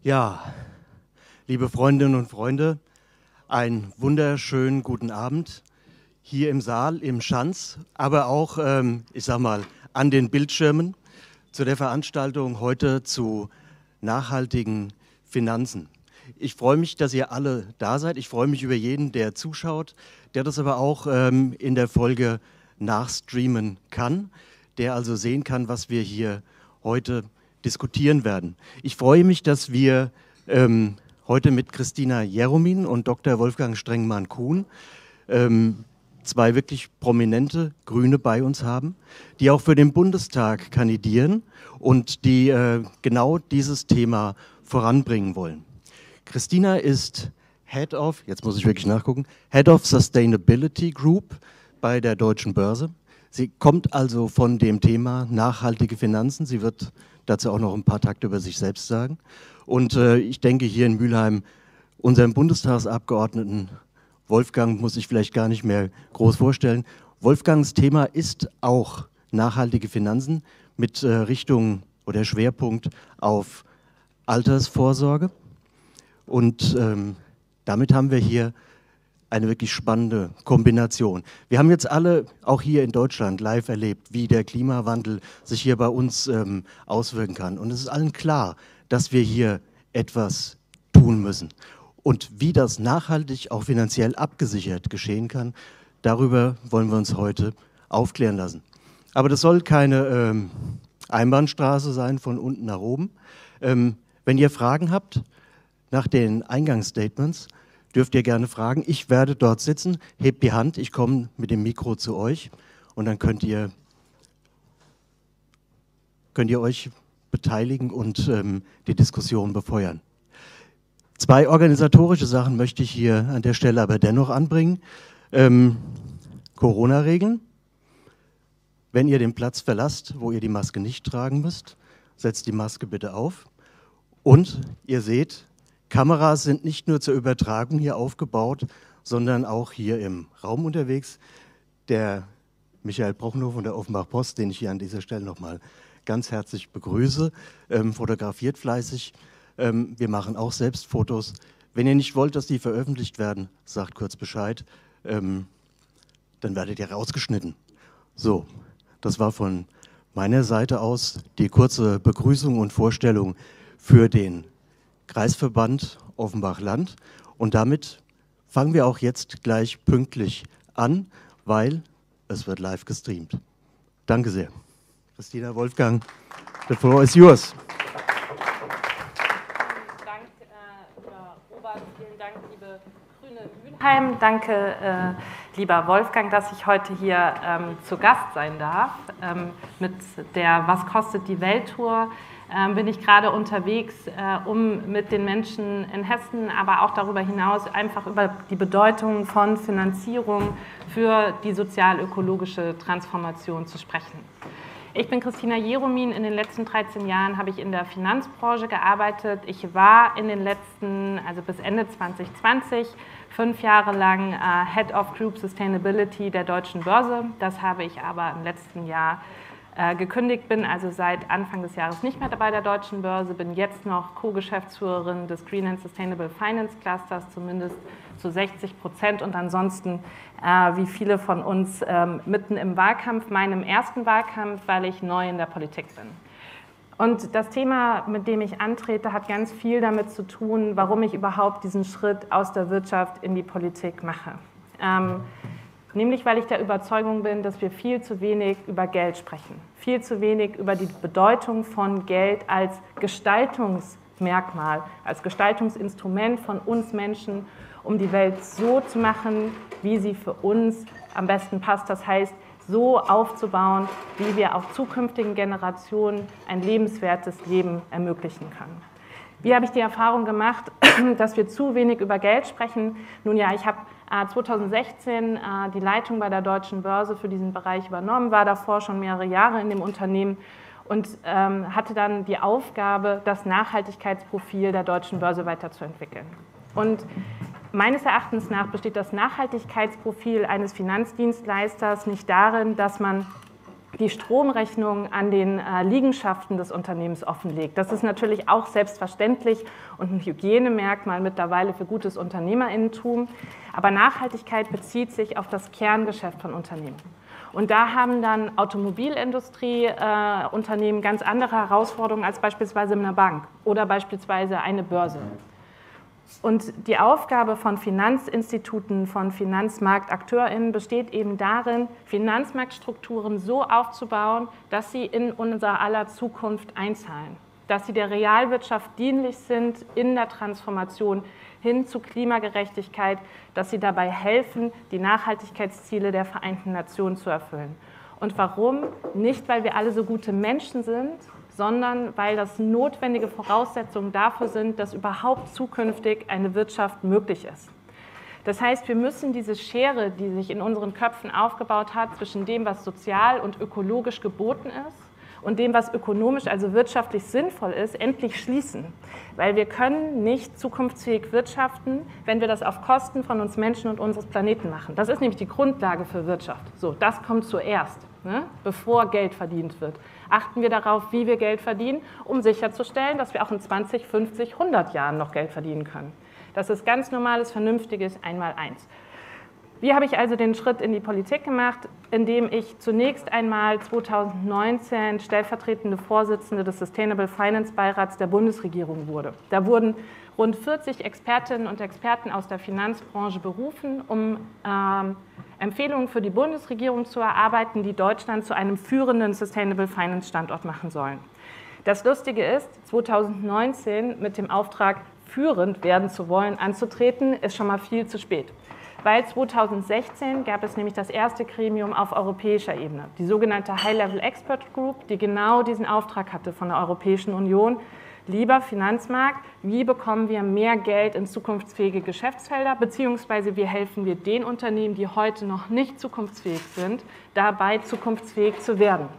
Ja, liebe Freundinnen und Freunde, einen wunderschönen guten Abend hier im Saal, im Schanz, aber auch, ich sag mal, an den Bildschirmen zu der Veranstaltung heute zu nachhaltigen Finanzen. Ich freue mich, dass ihr alle da seid. Ich freue mich über jeden, der zuschaut, der das aber auch in der Folge nachstreamen kann, der also sehen kann, was wir hier heute diskutieren werden. Ich freue mich, dass wir heute mit Christina Jeromin und Dr. Wolfgang Strengmann-Kuhn zwei wirklich prominente Grüne bei uns haben, die auch für den Bundestag kandidieren und die genau dieses Thema voranbringen wollen. Christina ist Head of, jetzt muss ich wirklich nachgucken, Head of Sustainability Group bei der Deutschen Börse. Sie kommt also von dem Thema nachhaltige Finanzen. Sie wird dazu auch noch ein paar Takte über sich selbst sagen. Und ich denke, hier in Mülheim, unseren Bundestagsabgeordneten Wolfgang muss ich vielleicht gar nicht mehr groß vorstellen. Wolfgangs Thema ist auch nachhaltige Finanzen mit Richtung oder Schwerpunkt auf Altersvorsorge. Und damit haben wir hier eine wirklich spannende Kombination. Wir haben jetzt alle, auch hier in Deutschland, live erlebt, wie der Klimawandel sich hier bei uns auswirken kann. Und es ist allen klar, dass wir hier etwas tun müssen. Und wie das nachhaltig auch finanziell abgesichert geschehen kann, darüber wollen wir uns heute aufklären lassen. Aber das soll keine Einbahnstraße sein von unten nach oben. Wenn ihr Fragen habt nach den Eingangsstatements, dürft ihr gerne fragen. Ich werde dort sitzen, hebt die Hand, ich komme mit dem Mikro zu euch und dann könnt ihr euch beteiligen und die Diskussion befeuern. Zwei organisatorische Sachen möchte ich hier an der Stelle aber dennoch anbringen. Corona-Regeln. Wenn ihr den Platz verlasst, wo ihr die Maske nicht tragen müsst, setzt die Maske bitte auf. Und ihr seht, Kameras sind nicht nur zur Übertragung hier aufgebaut, sondern auch hier im Raum unterwegs. Der Michael Prochnow von der Offenbach Post, den ich hier an dieser Stelle nochmal ganz herzlich begrüße, fotografiert fleißig. Wir machen auch selbst Fotos. Wenn ihr nicht wollt, dass die veröffentlicht werden, sagt kurz Bescheid, dann werdet ihr rausgeschnitten. So, das war von meiner Seite aus die kurze Begrüßung und Vorstellung für den Kreisverband Offenbach-Land. Und damit fangen wir auch jetzt gleich pünktlich an, weil es wird live gestreamt. Danke sehr. Christina, Wolfgang, the floor is yours. Vielen Dank, lieber Robert, vielen Dank, liebe Grüne Mülheim. Danke, lieber Wolfgang, dass ich heute hier zu Gast sein darf. Mit der Was kostet die Welt-Tour bin ich gerade unterwegs, um mit den Menschen in Hessen, aber auch darüber hinaus einfach über die Bedeutung von Finanzierung für die sozial-ökologische Transformation zu sprechen. Ich bin Christina Jeromin. In den letzten 13 Jahren habe ich in der Finanzbranche gearbeitet. Ich war in den letzten, also bis Ende 2020, 5 Jahre lang Head of Group Sustainability der Deutschen Börse. Das habe ich aber im letzten Jahr gekündigt, bin also seit Anfang des Jahres nicht mehr bei der Deutschen Börse, bin jetzt noch Co-Geschäftsführerin des Green and Sustainable Finance Clusters, zumindest zu 60% und ansonsten, wie viele von uns, mitten im Wahlkampf, meinem ersten Wahlkampf, weil ich neu in der Politik bin. Und das Thema, mit dem ich antrete, hat ganz viel damit zu tun, warum ich überhaupt diesen Schritt aus der Wirtschaft in die Politik mache. Nämlich, weil ich der Überzeugung bin, dass wir viel zu wenig über Geld sprechen. Viel zu wenig über die Bedeutung von Geld als Gestaltungsmerkmal, als Gestaltungsinstrument von uns Menschen, um die Welt so zu machen, wie sie für uns am besten passt. Das heißt, so aufzubauen, wie wir auch zukünftigen Generationen ein lebenswertes Leben ermöglichen können. Wie habe ich die Erfahrung gemacht, dass wir zu wenig über Geld sprechen? Nun ja, ich habe 2016 die Leitung bei der Deutschen Börse für diesen Bereich übernommen, war davor schon mehrere Jahre in dem Unternehmen und hatte dann die Aufgabe, das Nachhaltigkeitsprofil der Deutschen Börse weiterzuentwickeln. Und meines Erachtens nach besteht das Nachhaltigkeitsprofil eines Finanzdienstleisters nicht darin, dass man die Stromrechnung an den Liegenschaften des Unternehmens offenlegt. Das ist natürlich auch selbstverständlich und ein Hygienemerkmal mittlerweile für gutes Unternehmerinnentum. Aber Nachhaltigkeit bezieht sich auf das Kerngeschäft von Unternehmen. Und da haben dann Automobilindustrie-Unternehmen ganz andere Herausforderungen als beispielsweise eine Bank oder beispielsweise eine Börse. Und die Aufgabe von Finanzinstituten, von FinanzmarktakteurInnen besteht eben darin, Finanzmarktstrukturen so aufzubauen, dass sie in unser aller Zukunft einzahlen, dass sie der Realwirtschaft dienlich sind in der Transformation hin zu Klimagerechtigkeit, dass sie dabei helfen, die Nachhaltigkeitsziele der Vereinten Nationen zu erfüllen. Und warum? Nicht, weil wir alle so gute Menschen sind, sondern weil das notwendige Voraussetzungen dafür sind, dass überhaupt zukünftig eine Wirtschaft möglich ist. Das heißt, wir müssen diese Schere, die sich in unseren Köpfen aufgebaut hat, zwischen dem, was sozial und ökologisch geboten ist, und dem, was ökonomisch, also wirtschaftlich sinnvoll ist, endlich schließen. Weil wir können nicht zukunftsfähig wirtschaften, wenn wir das auf Kosten von uns Menschen und unseres Planeten machen. Das ist nämlich die Grundlage für Wirtschaft. So, das kommt zuerst, ne, bevor Geld verdient wird. Achten wir darauf, wie wir Geld verdienen, um sicherzustellen, dass wir auch in 20, 50, 100 Jahren noch Geld verdienen können. Das ist ganz normales, vernünftiges Einmaleins. Wie habe ich also den Schritt in die Politik gemacht? Indem ich zunächst einmal 2019 stellvertretende Vorsitzende des Sustainable Finance Beirats der Bundesregierung wurde. Da wurden rund 40 Expertinnen und Experten aus der Finanzbranche berufen, um Empfehlungen für die Bundesregierung zu erarbeiten, die Deutschland zu einem führenden Sustainable Finance Standort machen sollen. Das Lustige ist, 2019 mit dem Auftrag, führend werden zu wollen, anzutreten, ist schon mal viel zu spät. Weil 2016 gab es nämlich das erste Gremium auf europäischer Ebene, die sogenannte High-Level Expert Group, die genau diesen Auftrag hatte von der Europäischen Union. Lieber Finanzmarkt, wie bekommen wir mehr Geld in zukunftsfähige Geschäftsfelder, beziehungsweise wie helfen wir den Unternehmen, die heute noch nicht zukunftsfähig sind, dabei zukunftsfähig zu werden.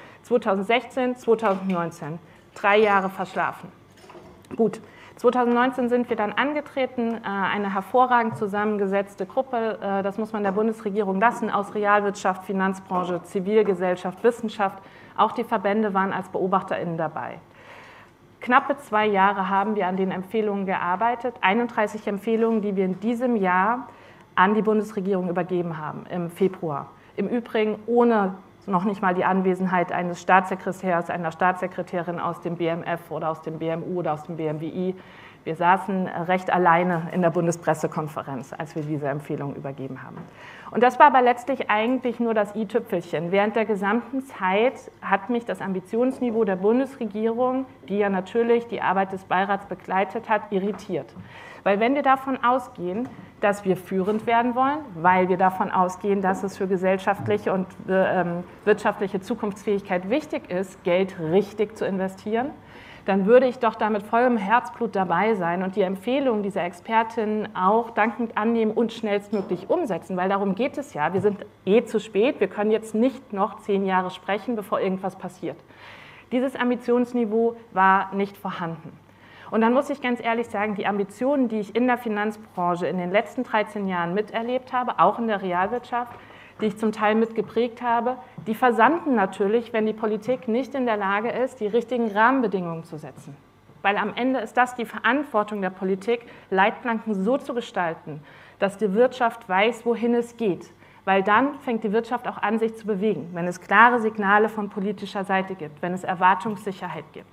2016, 2019, 3 Jahre verschlafen. Gut. 2019 sind wir dann angetreten, eine hervorragend zusammengesetzte Gruppe, das muss man der Bundesregierung lassen, aus Realwirtschaft, Finanzbranche, Zivilgesellschaft, Wissenschaft, auch die Verbände waren als BeobachterInnen dabei. Knappe 2 Jahre haben wir an den Empfehlungen gearbeitet, 31 Empfehlungen, die wir in diesem Jahr an die Bundesregierung übergeben haben, im Februar. Im Übrigen ohne noch nicht mal die Anwesenheit eines Staatssekretärs, einer Staatssekretärin aus dem BMF oder aus dem BMU oder aus dem BMWI. Wir saßen recht alleine in der Bundespressekonferenz, als wir diese Empfehlung übergeben haben. Und das war aber letztlich eigentlich nur das i-Tüpfelchen. Während der gesamten Zeit hat mich das Ambitionsniveau der Bundesregierung, die ja natürlich die Arbeit des Beirats begleitet hat, irritiert. Weil wenn wir davon ausgehen, dass wir führend werden wollen, weil wir davon ausgehen, dass es für gesellschaftliche und wirtschaftliche Zukunftsfähigkeit wichtig ist, Geld richtig zu investieren, dann würde ich doch da mit vollem Herzblut dabei sein und die Empfehlungen dieser Expertinnen auch dankend annehmen und schnellstmöglich umsetzen, weil darum geht es ja. Wir sind zu spät, wir können jetzt nicht noch 10 Jahre sprechen, bevor irgendwas passiert. Dieses Ambitionsniveau war nicht vorhanden. Und dann muss ich ganz ehrlich sagen, die Ambitionen, die ich in der Finanzbranche in den letzten 13 Jahren miterlebt habe, auch in der Realwirtschaft, die ich zum Teil mitgeprägt habe, die versanden natürlich, wenn die Politik nicht in der Lage ist, die richtigen Rahmenbedingungen zu setzen. Weil am Ende ist das die Verantwortung der Politik, Leitplanken so zu gestalten, dass die Wirtschaft weiß, wohin es geht. Weil dann fängt die Wirtschaft auch an, sich zu bewegen, wenn es klare Signale von politischer Seite gibt, wenn es Erwartungssicherheit gibt.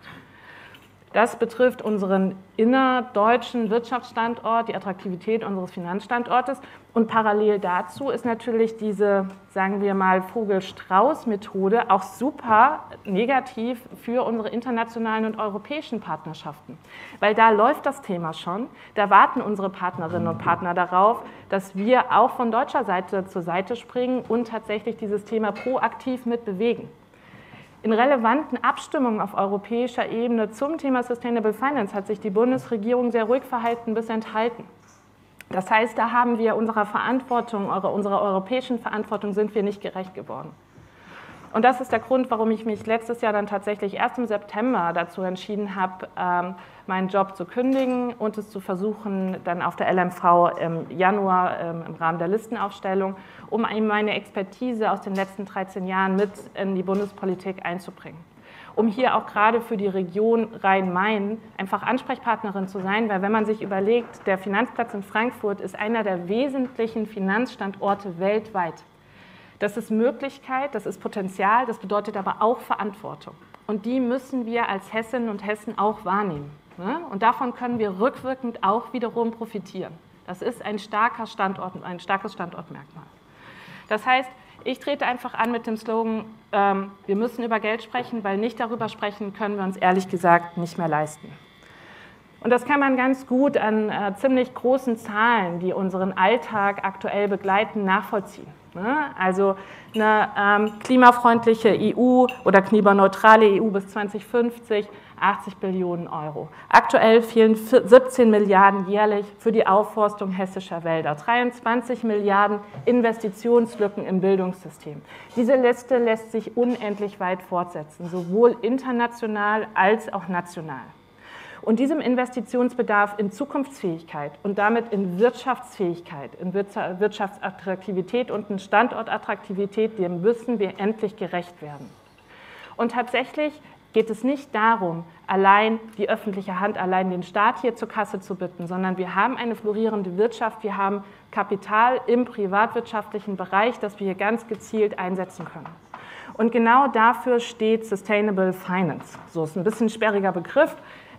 Das betrifft unseren innerdeutschen Wirtschaftsstandort, die Attraktivität unseres Finanzstandortes. Und parallel dazu ist natürlich diese, sagen wir mal, Vogel-Strauß-Methode auch super negativ für unsere internationalen und europäischen Partnerschaften. Weil da läuft das Thema schon, da warten unsere Partnerinnen und Partner darauf, dass wir auch von deutscher Seite zur Seite springen und tatsächlich dieses Thema proaktiv mitbewegen. In relevanten Abstimmungen auf europäischer Ebene zum Thema Sustainable Finance hat sich die Bundesregierung sehr ruhig verhalten bis enthalten. Das heißt, da haben wir unserer Verantwortung, unserer europäischen Verantwortung sind wir nicht gerecht geworden. Und das ist der Grund, warum ich mich letztes Jahr dann tatsächlich erst im September dazu entschieden habe, meinen Job zu kündigen und es zu versuchen, dann auf der LMV im Januar im Rahmen der Listenaufstellung, um meine Expertise aus den letzten 13 Jahren mit in die Bundespolitik einzubringen. Um hier auch gerade für die Region Rhein-Main einfach Ansprechpartnerin zu sein, weil wenn man sich überlegt, der Finanzplatz in Frankfurt ist einer der wesentlichen Finanzstandorte weltweit. Das ist Möglichkeit, das ist Potenzial, das bedeutet aber auch Verantwortung. Und die müssen wir als Hessinnen und Hessen auch wahrnehmen. Und davon können wir rückwirkend auch wiederum profitieren. Das ist ein starker Standort, ein starkes Standortmerkmal. Das heißt, ich trete einfach an mit dem Slogan, wir müssen über Geld sprechen, weil nicht darüber sprechen können wir uns ehrlich gesagt nicht mehr leisten. Und das kann man ganz gut an ziemlich großen Zahlen, die unseren Alltag aktuell begleiten, nachvollziehen. Also eine klimafreundliche EU oder klimaneutrale EU bis 2050, 80 Billionen Euro. Aktuell fehlen 17 Milliarden jährlich für die Aufforstung hessischer Wälder, 23 Milliarden Investitionslücken im Bildungssystem. Diese Liste lässt sich unendlich weit fortsetzen, sowohl international als auch national. Und diesem Investitionsbedarf in Zukunftsfähigkeit und damit in Wirtschaftsfähigkeit, in Wirtschaftsattraktivität und in Standortattraktivität, dem müssen wir endlich gerecht werden. Und tatsächlich geht es nicht darum, allein die öffentliche Hand, allein den Staat hier zur Kasse zu bitten, sondern wir haben eine florierende Wirtschaft, wir haben Kapital im privatwirtschaftlichen Bereich, das wir hier ganz gezielt einsetzen können. Und genau dafür steht Sustainable Finance. So ist ein bisschen ein sperriger Begriff.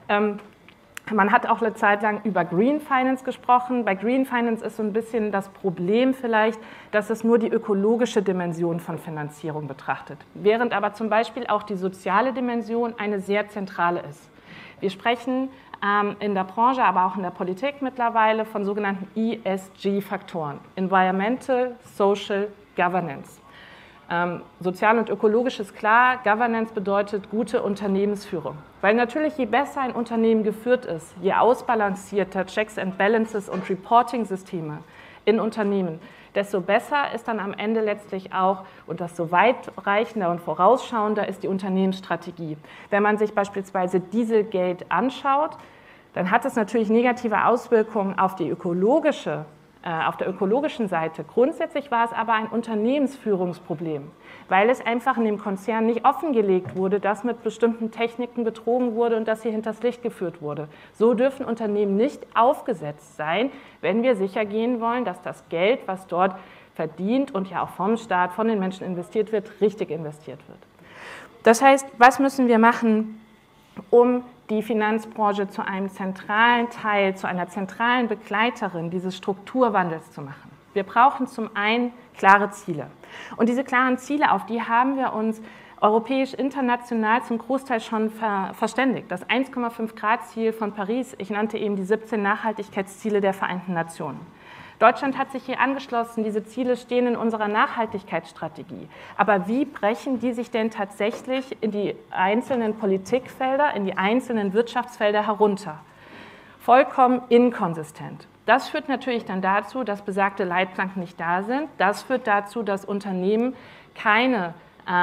Man hat auch eine Zeit lang über Green Finance gesprochen. Bei Green Finance ist so ein bisschen das Problem vielleicht, dass es nur die ökologische Dimension von Finanzierung betrachtet, während aber zum Beispiel auch die soziale Dimension eine sehr zentrale ist. Wir sprechen in der Branche, aber auch in der Politik mittlerweile von sogenannten ESG-Faktoren, Environmental, Social, Governance. Sozial und ökologisch ist klar, Governance bedeutet gute Unternehmensführung. Weil natürlich je besser ein Unternehmen geführt ist, je ausbalancierter Checks and Balances und Reporting-Systeme in Unternehmen, desto besser ist dann am Ende letztlich auch, und desto weitreichender und vorausschauender ist die Unternehmensstrategie. Wenn man sich beispielsweise Dieselgate anschaut, dann hat es natürlich negative Auswirkungen auf der ökologischen Seite. Grundsätzlich war es aber ein Unternehmensführungsproblem, weil es einfach in dem Konzern nicht offengelegt wurde, dass mit bestimmten Techniken betrogen wurde und dass hier hinters Licht geführt wurde. So dürfen Unternehmen nicht aufgesetzt sein, wenn wir sicher gehen wollen, dass das Geld, was dort verdient und ja auch vom Staat, von den Menschen investiert wird, richtig investiert wird. Das heißt, was müssen wir machen, um die Finanzbranche zu einem zentralen Teil, zu einer zentralen Begleiterin dieses Strukturwandels zu machen? Wir brauchen zum einen klare Ziele. Und diese klaren Ziele, auf die haben wir uns europäisch, international zum Großteil schon verständigt. Das 1,5-Grad-Ziel von Paris, ich nannte eben die 17 Nachhaltigkeitsziele der Vereinten Nationen. Deutschland hat sich hier angeschlossen, diese Ziele stehen in unserer Nachhaltigkeitsstrategie. Aber wie brechen die sich denn tatsächlich in die einzelnen Politikfelder, in die einzelnen Wirtschaftsfelder herunter? Vollkommen inkonsistent. Das führt natürlich dann dazu, dass besagte Leitplanken nicht da sind. Das führt dazu, dass Unternehmen keine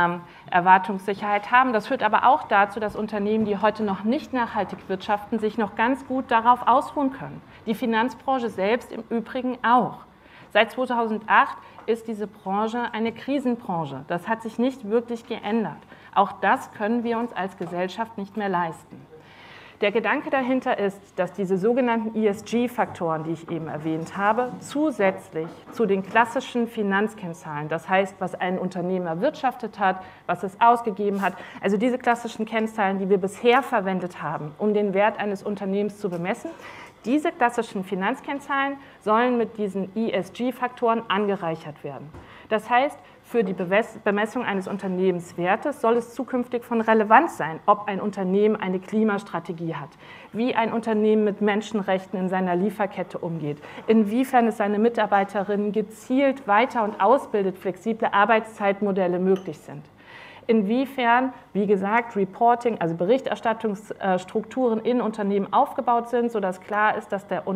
Erwartungssicherheit haben. Das führt aber auch dazu, dass Unternehmen, die heute noch nicht nachhaltig wirtschaften, sich noch ganz gut darauf ausruhen können. Die Finanzbranche selbst im Übrigen auch. Seit 2008 ist diese Branche eine Krisenbranche. Das hat sich nicht wirklich geändert. Auch das können wir uns als Gesellschaft nicht mehr leisten. Der Gedanke dahinter ist, dass diese sogenannten ESG-Faktoren, die ich eben erwähnt habe, zusätzlich zu den klassischen Finanzkennzahlen, das heißt, was ein Unternehmen erwirtschaftet hat, was es ausgegeben hat, also diese klassischen Kennzahlen, die wir bisher verwendet haben, um den Wert eines Unternehmens zu bemessen, diese klassischen Finanzkennzahlen sollen mit diesen ESG-Faktoren angereichert werden. Das heißt, für die Bemessung eines Unternehmenswertes soll es zukünftig von Relevanz sein, ob ein Unternehmen eine Klimastrategie hat, wie ein Unternehmen mit Menschenrechten in seiner Lieferkette umgeht, inwiefern es seine Mitarbeiterinnen gezielt weiter- und ausbildet, flexible Arbeitszeitmodelle möglich sind. Inwiefern, wie gesagt, Reporting, also Berichterstattungsstrukturen in Unternehmen aufgebaut sind, sodass klar ist, dass die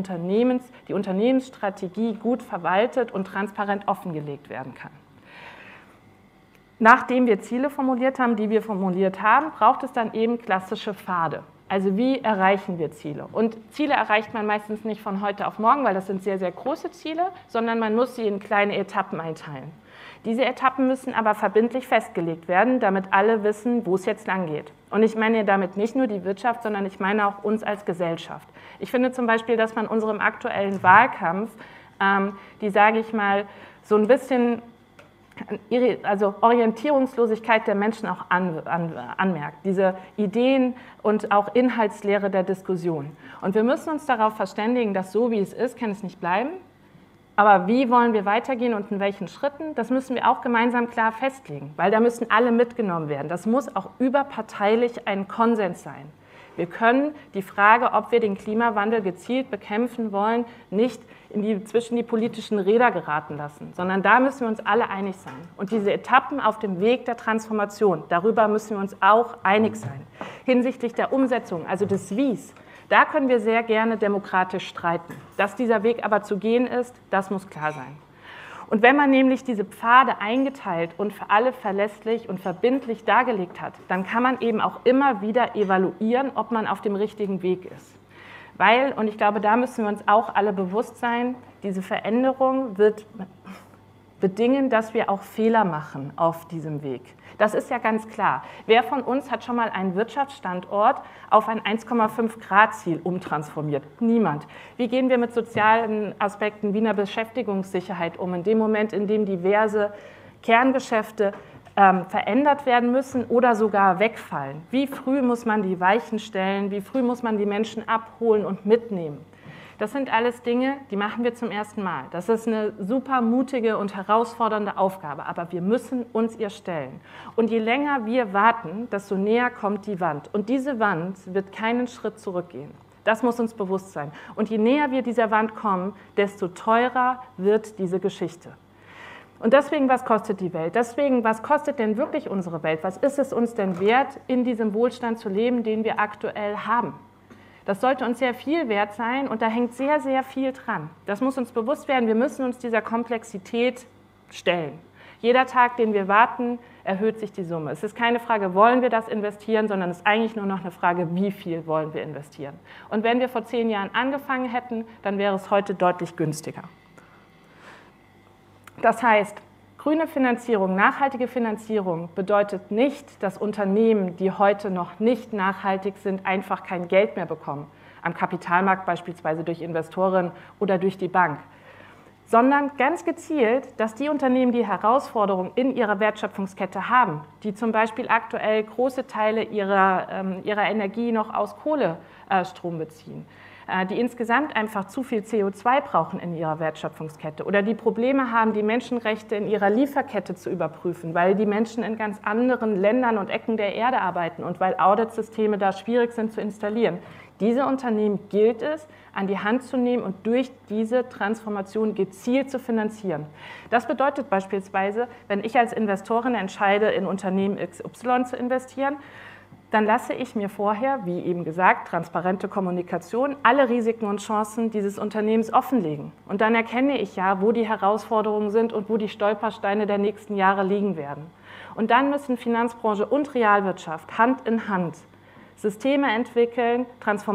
Unternehmensstrategie gut verwaltet und transparent offengelegt werden kann. nachdem wir Ziele formuliert haben, die wir formuliert haben, braucht es dann eben klassische Pfade. Also wie erreichen wir Ziele? Und Ziele erreicht man meistens nicht von heute auf morgen, weil das sind sehr, sehr große Ziele, sondern man muss sie in kleine Etappen einteilen. Diese Etappen müssen aber verbindlich festgelegt werden, damit alle wissen, wo es jetzt lang geht. Und ich meine damit nicht nur die Wirtschaft, sondern ich meine auch uns als Gesellschaft. Ich finde zum Beispiel, dass man unserem aktuellen Wahlkampf, die, sage ich mal, so ein bisschen also Orientierungslosigkeit der Menschen auch anmerkt, diese Ideen und auch Inhaltslehre der Diskussion. Und wir müssen uns darauf verständigen, dass so wie es ist, kann es nicht bleiben. Aber wie wollen wir weitergehen und in welchen Schritten, das müssen wir auch gemeinsam klar festlegen, weil da müssen alle mitgenommen werden. Das muss auch überparteilich ein Konsens sein. Wir können die Frage, ob wir den Klimawandel gezielt bekämpfen wollen, nicht zwischen die politischen Räder geraten lassen, sondern da müssen wir uns alle einig sein. Und diese Etappen auf dem Weg der Transformation, darüber müssen wir uns auch einig sein. Hinsichtlich der Umsetzung, also des Wies, da können wir sehr gerne demokratisch streiten. Dass dieser Weg aber zu gehen ist, das muss klar sein. Und wenn man nämlich diese Pfade eingeteilt und für alle verlässlich und verbindlich dargelegt hat, dann kann man eben auch immer wieder evaluieren, ob man auf dem richtigen Weg ist. Weil, und ich glaube, da müssen wir uns auch alle bewusst sein, diese Veränderung wird bedingen, dass wir auch Fehler machen auf diesem Weg. Das ist ja ganz klar. Wer von uns hat schon mal einen Wirtschaftsstandort auf ein 1,5-Grad-Ziel umtransformiert? Niemand. Wie gehen wir mit sozialen Aspekten wie einer Beschäftigungssicherheit um, in dem Moment, in dem diverse Kerngeschäfte verändert werden müssen oder sogar wegfallen? Wie früh muss man die Weichen stellen? Wie früh muss man die Menschen abholen und mitnehmen? Das sind alles Dinge, die machen wir zum ersten Mal. Das ist eine super mutige und herausfordernde Aufgabe, aber wir müssen uns ihr stellen. Und je länger wir warten, desto näher kommt die Wand. Und diese Wand wird keinen Schritt zurückgehen. Das muss uns bewusst sein. Und je näher wir dieser Wand kommen, desto teurer wird diese Geschichte. Und deswegen, was kostet die Welt? Deswegen, was kostet denn wirklich unsere Welt? Was ist es uns denn wert, in diesem Wohlstand zu leben, den wir aktuell haben? Das sollte uns sehr viel wert sein und da hängt sehr, sehr viel dran. Das muss uns bewusst werden, wir müssen uns dieser Komplexität stellen. Jeder Tag, den wir warten, erhöht sich die Summe. Es ist keine Frage, wollen wir das investieren, sondern es ist eigentlich nur noch eine Frage, wie viel wollen wir investieren. Und wenn wir vor 10 Jahren angefangen hätten, dann wäre es heute deutlich günstiger. Das heißt, grüne Finanzierung, nachhaltige Finanzierung bedeutet nicht, dass Unternehmen, die heute noch nicht nachhaltig sind, einfach kein Geld mehr bekommen, am Kapitalmarkt beispielsweise durch Investoren oder durch die Bank, sondern ganz gezielt, dass die Unternehmen, die Herausforderungen in ihrer Wertschöpfungskette haben, die zum Beispiel aktuell große Teile ihrer Energie noch aus Kohlestrom beziehen, die insgesamt einfach zu viel CO2 brauchen in ihrer Wertschöpfungskette oder die Probleme haben, die Menschenrechte in ihrer Lieferkette zu überprüfen, weil die Menschen in ganz anderen Ländern und Ecken der Erde arbeiten und weil Auditsysteme da schwierig sind zu installieren. Diese Unternehmen gilt es, an die Hand zu nehmen und durch diese Transformation gezielt zu finanzieren. Das bedeutet beispielsweise, wenn ich als Investorin entscheide, in Unternehmen XY zu investieren, dann lasse ich mir vorher, wie eben gesagt, transparente Kommunikation, alle Risiken und Chancen dieses Unternehmens offenlegen. Und dann erkenne ich ja, wo die Herausforderungen sind und wo die Stolpersteine der nächsten Jahre liegen werden. Und dann müssen Finanzbranche und Realwirtschaft Hand in Hand Systeme entwickeln,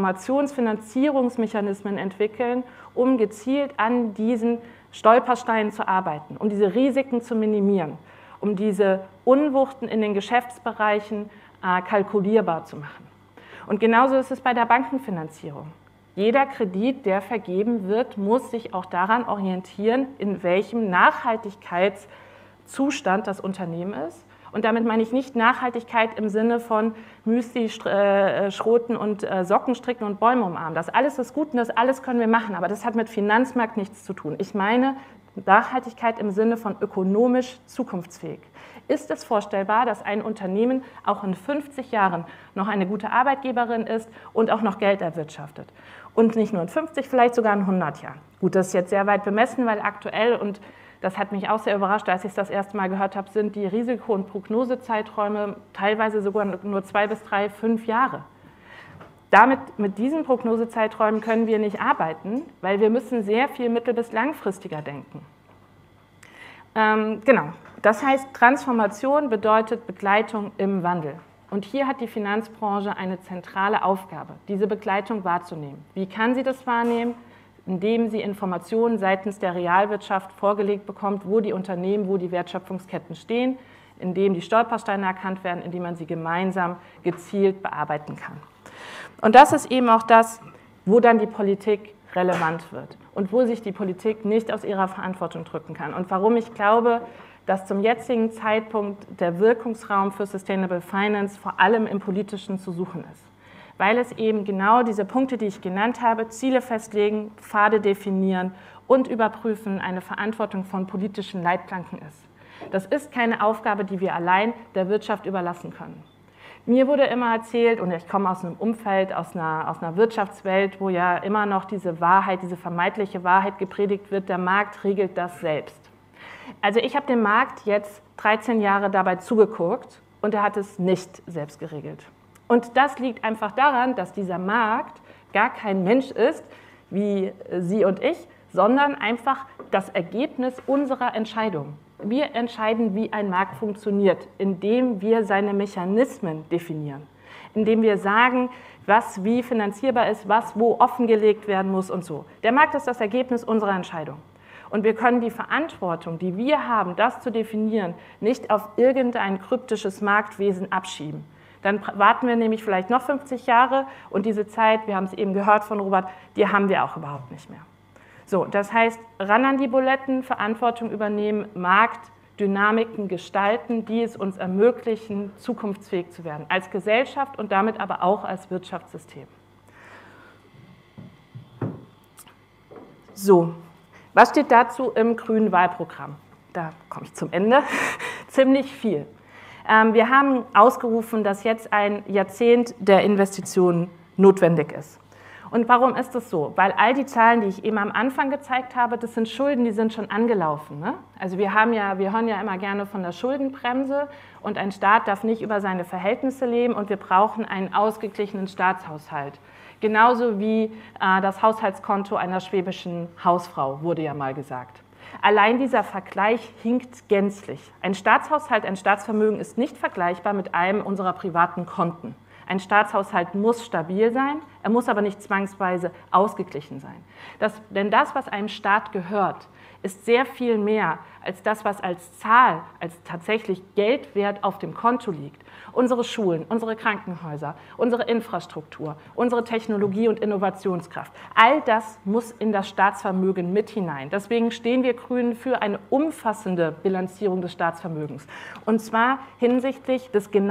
Transformationsfinanzierungsmechanismen entwickeln, um gezielt an diesen Stolpersteinen zu arbeiten, um diese Risiken zu minimieren, um diese Unwuchten in den Geschäftsbereichen kalkulierbar zu machen. Und genauso ist es bei der Bankenfinanzierung. Jeder Kredit, der vergeben wird, muss sich auch daran orientieren, in welchem Nachhaltigkeitszustand das Unternehmen ist. Und damit meine ich nicht Nachhaltigkeit im Sinne von Müsli schroten und Socken stricken und Bäume umarmen. Das alles ist gut und das alles können wir machen, aber das hat mit Finanzmarkt nichts zu tun. Ich meine Nachhaltigkeit im Sinne von ökonomisch zukunftsfähig. Ist es vorstellbar, dass ein Unternehmen auch in 50 Jahren noch eine gute Arbeitgeberin ist und auch noch Geld erwirtschaftet? Und nicht nur in 50, vielleicht sogar in 100 Jahren. Gut, das ist jetzt sehr weit bemessen, weil aktuell, und das hat mich auch sehr überrascht, als ich es das erste Mal gehört habe, sind die Risiko- und Prognosezeiträume teilweise sogar nur 2 bis 3, 5 Jahre. Mit diesen Prognosezeiträumen können wir nicht arbeiten, weil wir müssen sehr viel mittel- bis langfristiger denken. Genau, das heißt, Transformation bedeutet Begleitung im Wandel. Und hier hat die Finanzbranche eine zentrale Aufgabe, diese Begleitung wahrzunehmen. Wie kann sie das wahrnehmen? Indem sie Informationen seitens der Realwirtschaft vorgelegt bekommt, wo die Unternehmen, wo die Wertschöpfungsketten stehen, indem die Stolpersteine erkannt werden, indem man sie gemeinsam gezielt bearbeiten kann. Und das ist eben auch das, wo dann die Politik relevant wird und wo sich die Politik nicht aus ihrer Verantwortung drücken kann. Und warum ich glaube, dass zum jetzigen Zeitpunkt der Wirkungsraum für Sustainable Finance vor allem im Politischen zu suchen ist. Weil es eben genau diese Punkte, die ich genannt habe, Ziele festlegen, Pfade definieren und überprüfen, eine Verantwortung von politischen Leitplanken ist. Das ist keine Aufgabe, die wir allein der Wirtschaft überlassen können. Mir wurde immer erzählt, und ich komme aus einem Umfeld, aus einer Wirtschaftswelt, wo ja immer noch diese Wahrheit, diese vermeintliche Wahrheit gepredigt wird, der Markt regelt das selbst. Also ich habe dem Markt jetzt 13 Jahre dabei zugeguckt und er hat es nicht selbst geregelt. Und das liegt einfach daran, dass dieser Markt gar kein Mensch ist, wie Sie und ich, sondern einfach das Ergebnis unserer Entscheidung. Wir entscheiden, wie ein Markt funktioniert, indem wir seine Mechanismen definieren, indem wir sagen, was wie finanzierbar ist, was wo offengelegt werden muss und so. Der Markt ist das Ergebnis unserer Entscheidung. Und wir können die Verantwortung, die wir haben, das zu definieren, nicht auf irgendein kryptisches Marktwesen abschieben. Dann warten wir nämlich vielleicht noch 50 Jahre und diese Zeit, wir haben es eben gehört von Robert, die haben wir auch überhaupt nicht mehr. So, das heißt, ran an die Buletten, Verantwortung übernehmen, Marktdynamiken gestalten, die es uns ermöglichen, zukunftsfähig zu werden, als Gesellschaft und damit aber auch als Wirtschaftssystem. So. Was steht dazu im grünen Wahlprogramm? Da komme ich zum Ende. Ziemlich viel. Wir haben ausgerufen, dass jetzt ein Jahrzehnt der Investitionen notwendig ist. Und warum ist das so? Weil all die Zahlen, die ich eben am Anfang gezeigt habe, das sind Schulden, die sind schon angelaufen. Ne? Also wir hören ja immer gerne von der Schuldenbremse und ein Staat darf nicht über seine Verhältnisse leben und wir brauchen einen ausgeglichenen Staatshaushalt. Genauso wie das Haushaltskonto einer schwäbischen Hausfrau, wurde ja mal gesagt. Allein dieser Vergleich hinkt gänzlich. Ein Staatshaushalt, ein Staatsvermögen ist nicht vergleichbar mit einem unserer privaten Konten. Ein Staatshaushalt muss stabil sein, er muss aber nicht zwangsweise ausgeglichen sein. Denn das, was einem Staat gehört, ist sehr viel mehr als das, was als Zahl, als tatsächlich Geldwert auf dem Konto liegt. Unsere Schulen, unsere Krankenhäuser, unsere Infrastruktur, unsere Technologie- und Innovationskraft, all das muss in das Staatsvermögen mit hinein. Deswegen stehen wir Grünen für eine umfassende Bilanzierung des Staatsvermögens. Und zwar hinsichtlich des der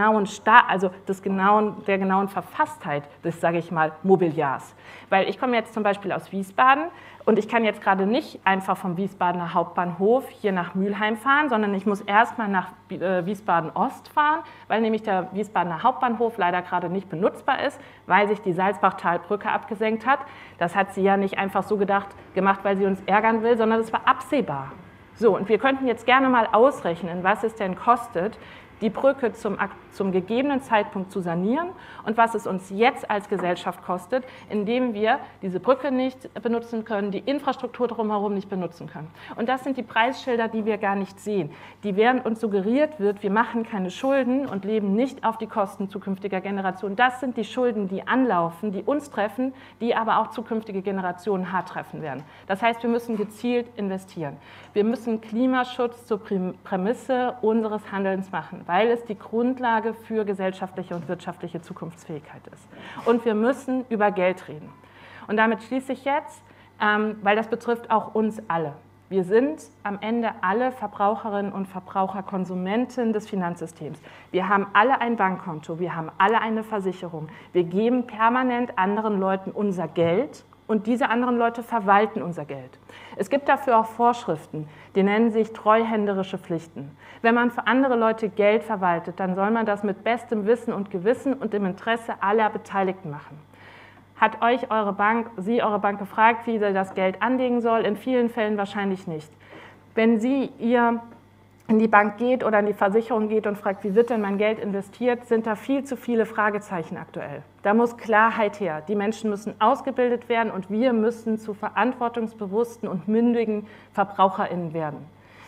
genauen Verfasstheit des, sage ich mal, Mobiliars. Weil ich komme jetzt zum Beispiel aus Wiesbaden und ich kann jetzt gerade nicht einfach vom Wiesbadener Hauptbahnhof hier nach Mülheim fahren, sondern ich muss erstmal nach Wiesbaden-Ost fahren, weil nämlich der Wiesbadener Hauptbahnhof leider gerade nicht benutzbar ist, weil sich die Salzbachtalbrücke abgesenkt hat. Das hat sie ja nicht einfach so gemacht, weil sie uns ärgern will, sondern es war absehbar. So, und wir könnten jetzt gerne mal ausrechnen, was es denn kostet, die Brücke zum gegebenen Zeitpunkt zu sanieren und was es uns jetzt als Gesellschaft kostet, indem wir diese Brücke nicht benutzen können, die Infrastruktur drumherum nicht benutzen können. Und das sind die Preisschilder, die wir gar nicht sehen, die während uns suggeriert wird, wir machen keine Schulden und leben nicht auf die Kosten zukünftiger Generationen. Das sind die Schulden, die anlaufen, die uns treffen, die aber auch zukünftige Generationen hart treffen werden. Das heißt, wir müssen gezielt investieren. Wir müssen Klimaschutz zur Prämisse unseres Handelns machen, weil es die Grundlage für gesellschaftliche und wirtschaftliche Zukunftsfähigkeit ist. Und wir müssen über Geld reden. Und damit schließe ich jetzt, weil das betrifft auch uns alle. Wir sind am Ende alle Verbraucherinnen und Verbraucher, Konsumenten des Finanzsystems. Wir haben alle ein Bankkonto, wir haben alle eine Versicherung. Wir geben permanent anderen Leuten unser Geld und diese anderen Leute verwalten unser Geld. Es gibt dafür auch Vorschriften, die nennen sich treuhänderische Pflichten. Wenn man für andere Leute Geld verwaltet, dann soll man das mit bestem Wissen und Gewissen und im Interesse aller Beteiligten machen. Hat euch eure Bank gefragt, wie sie das Geld anlegen soll? In vielen Fällen wahrscheinlich nicht. Wenn ihr in die Bank geht oder in die Versicherung geht und fragt, wie wird denn mein Geld investiert, sind da viel zu viele Fragezeichen aktuell. Da muss Klarheit her. Die Menschen müssen ausgebildet werden und wir müssen zu verantwortungsbewussten und mündigen VerbraucherInnen werden.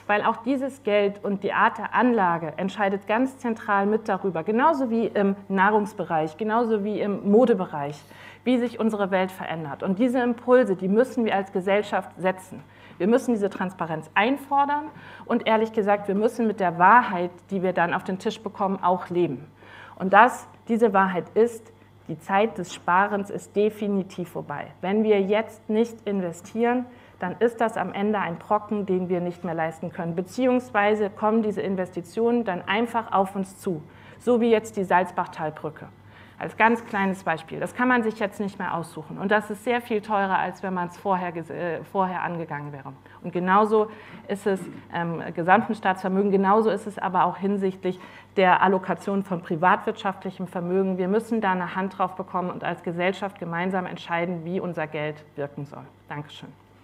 weil auch dieses Geld und die Art der Anlage entscheidet ganz zentral mit darüber, genauso wie im Nahrungsbereich, genauso wie im Modebereich, wie sich unsere Welt verändert. Und diese Impulse, die müssen wir als Gesellschaft setzen. Wir müssen diese Transparenz einfordern und ehrlich gesagt, wir müssen mit der Wahrheit, die wir dann auf den Tisch bekommen, auch leben. Und diese Wahrheit ist, die Zeit des Sparens ist definitiv vorbei. Wenn wir jetzt nicht investieren, dann ist das am Ende ein Brocken, den wir nicht mehr leisten können. Beziehungsweise kommen diese Investitionen dann einfach auf uns zu, so wie jetzt die Salzbachtalbrücke. Als ganz kleines Beispiel. Das kann man sich jetzt nicht mehr aussuchen. Und das ist sehr viel teurer, als wenn man es vorher angegangen wäre. Und genauso ist es im gesamten Staatsvermögen, genauso ist es aber auch hinsichtlich der Allokation von privatwirtschaftlichem Vermögen. Wir müssen da eine Hand drauf bekommen und als Gesellschaft gemeinsam entscheiden, wie unser Geld wirken soll. Dankeschön.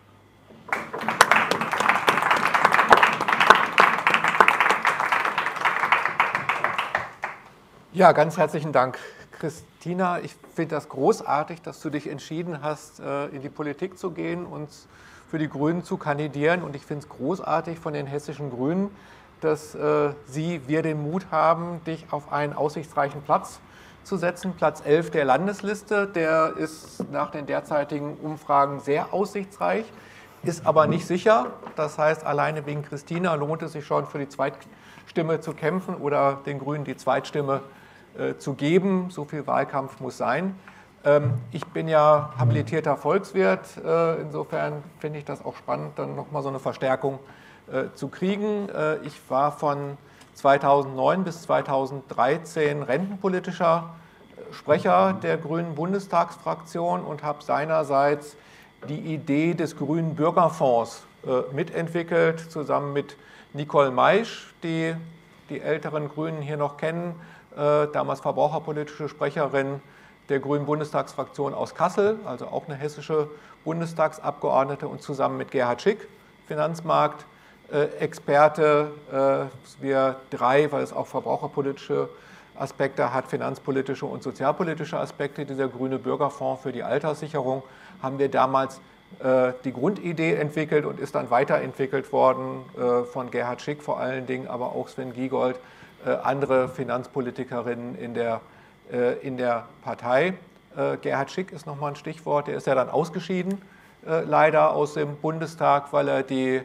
Ja, ganz herzlichen Dank, Christina. Ich finde das großartig, dass du dich entschieden hast, in die Politik zu gehen und für die Grünen zu kandidieren. Und ich finde es großartig von den hessischen Grünen, dass wir den Mut haben, dich auf einen aussichtsreichen Platz zu setzen. Platz 11 der Landesliste, der ist nach den derzeitigen Umfragen sehr aussichtsreich, ist aber nicht sicher. Das heißt, alleine wegen Christina lohnt es sich schon, für die Zweitstimme zu kämpfen oder den Grünen die Zweitstimme zu geben. So viel Wahlkampf muss sein. Ich bin ja habilitierter Volkswirt. Insofern finde ich das auch spannend, dann nochmal so eine Verstärkung zu kriegen. Ich war von 2009 bis 2013 rentenpolitischer Sprecher der Grünen Bundestagsfraktion und habe seinerseits die Idee des Grünen Bürgerfonds mitentwickelt, zusammen mit Nicole Maisch, die die älteren Grünen hier noch kennen, damals verbraucherpolitische Sprecherin der Grünen Bundestagsfraktion aus Kassel, also auch eine hessische Bundestagsabgeordnete, und zusammen mit Gerhard Schick, Finanzmarktexperte, wir drei, weil es auch verbraucherpolitische Aspekte hat, finanzpolitische und sozialpolitische Aspekte, dieser Grüne Bürgerfonds für die Alterssicherung, haben wir damals die Grundidee entwickelt und ist dann weiterentwickelt worden von Gerhard Schick vor allen Dingen, aber auch Sven Giegold, andere Finanzpolitikerinnen in der Partei. Gerhard Schick ist nochmal ein Stichwort, der ist ja dann ausgeschieden, leider aus dem Bundestag, weil er die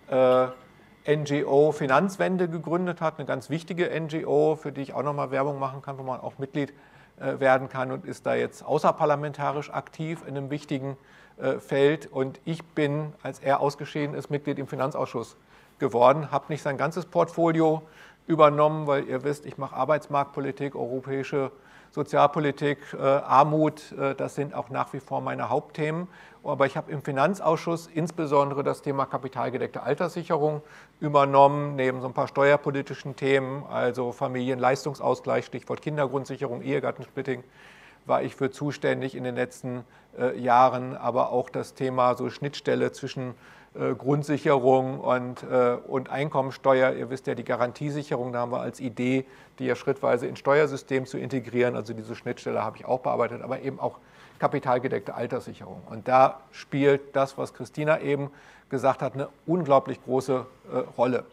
NGO Finanzwende gegründet hat, eine ganz wichtige NGO, für die ich auch nochmal Werbung machen kann, wo man auch Mitglied werden kann, und ist da jetzt außerparlamentarisch aktiv in einem wichtigen Feld. Und ich bin, als er ausgeschieden ist, Mitglied im Finanzausschuss geworden, habe nicht sein ganzes Portfolio übernommen, weil ihr wisst, ich mache Arbeitsmarktpolitik, europäische Sozialpolitik, Armut, das sind auch nach wie vor meine Hauptthemen. Aber ich habe im Finanzausschuss insbesondere das Thema kapitalgedeckte Alterssicherung übernommen, neben so ein paar steuerpolitischen Themen, also Familienleistungsausgleich, Stichwort Kindergrundsicherung, Ehegattensplitting, war ich für zuständig in den letzten Jahren, aber auch das Thema so Schnittstelle zwischen Grundsicherung und Einkommensteuer. Ihr wisst ja, die Garantiesicherung, da haben wir als Idee, die ja schrittweise ins Steuersystem zu integrieren. Also diese Schnittstelle habe ich auch bearbeitet, aber eben auch kapitalgedeckte Alterssicherung. Und da spielt das, was Christina eben gesagt hat, eine unglaublich große Rolle.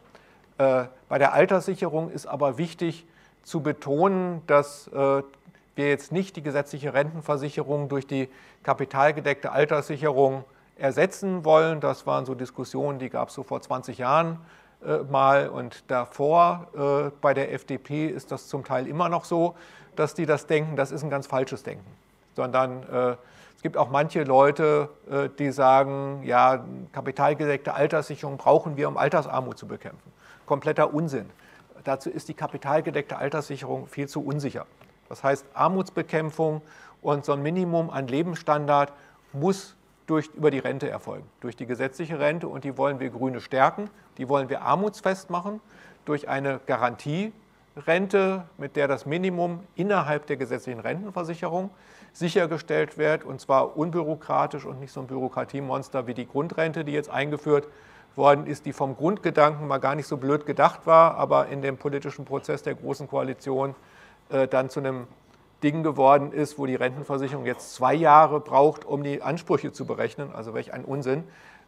Bei der Alterssicherung ist aber wichtig zu betonen, dass wir jetzt nicht die gesetzliche Rentenversicherung durch die kapitalgedeckte Alterssicherung ersetzen wollen. Das waren so Diskussionen, die gab es so vor 20 Jahren mal, und davor bei der FDP ist das zum Teil immer noch so, dass die das denken. Das ist ein ganz falsches Denken. Sondern es gibt auch manche Leute, die sagen, ja, kapitalgedeckte Alterssicherung brauchen wir, um Altersarmut zu bekämpfen. Kompletter Unsinn. Dazu ist die kapitalgedeckte Alterssicherung viel zu unsicher. Das heißt, Armutsbekämpfung und so ein Minimum an Lebensstandard muss über die Rente erfolgen, durch die gesetzliche Rente, und die wollen wir Grüne stärken. Die wollen wir armutsfest machen durch eine Garantierente, mit der das Minimum innerhalb der gesetzlichen Rentenversicherung sichergestellt wird, und zwar unbürokratisch und nicht so ein Bürokratiemonster wie die Grundrente, die jetzt eingeführt worden ist, die vom Grundgedanken mal gar nicht so blöd gedacht war, aber in dem politischen Prozess der Großen Koalition dann zu einem Ding geworden ist, wo die Rentenversicherung jetzt 2 Jahre braucht, um die Ansprüche zu berechnen, also welch ein Unsinn.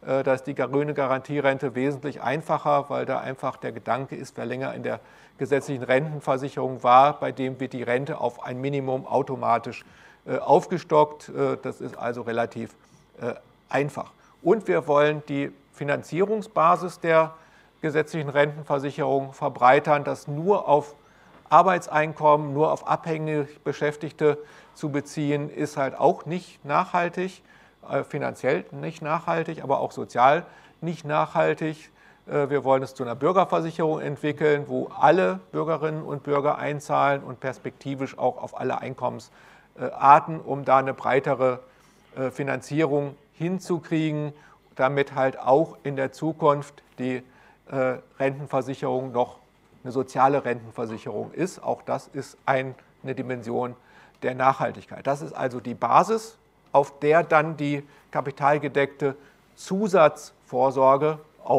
Da ist die grüne Garantierente wesentlich einfacher, weil da einfach der Gedanke ist, wer länger in der gesetzlichen Rentenversicherung war, bei dem wird die Rente auf ein Minimum automatisch aufgestockt. Das ist also relativ einfach. Und wir wollen die Finanzierungsbasis der gesetzlichen Rentenversicherung verbreitern, das nur auf Arbeitseinkommen, nur auf abhängig Beschäftigte zu beziehen, ist halt auch nicht nachhaltig, finanziell nicht nachhaltig, aber auch sozial nicht nachhaltig. Wir wollen es zu einer Bürgerversicherung entwickeln, wo alle Bürgerinnen und Bürger einzahlen und perspektivisch auch auf alle Einkommensarten, um da eine breitere Finanzierung hinzukriegen, damit halt auch in der Zukunft die Rentenversicherung noch eine soziale Rentenversicherung ist. Auch das ist eine Dimension der Nachhaltigkeit. Das ist also die Basis, auf der dann die kapitalgedeckte Zusatzvorsorge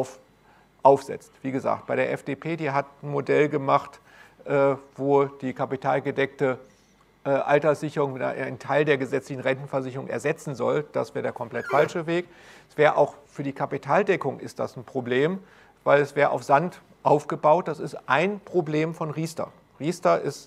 aufsetzt. Wie gesagt, bei der FDP, die hat ein Modell gemacht, wo die kapitalgedeckte Alterssicherung einen Teil der gesetzlichen Rentenversicherung ersetzen soll. Das wäre der komplett falsche Weg. Es wäre auch für die Kapitaldeckung ist das ein Problem, weil es wäre auf Sand aufgebaut. Das ist ein Problem von Riester. Riester ist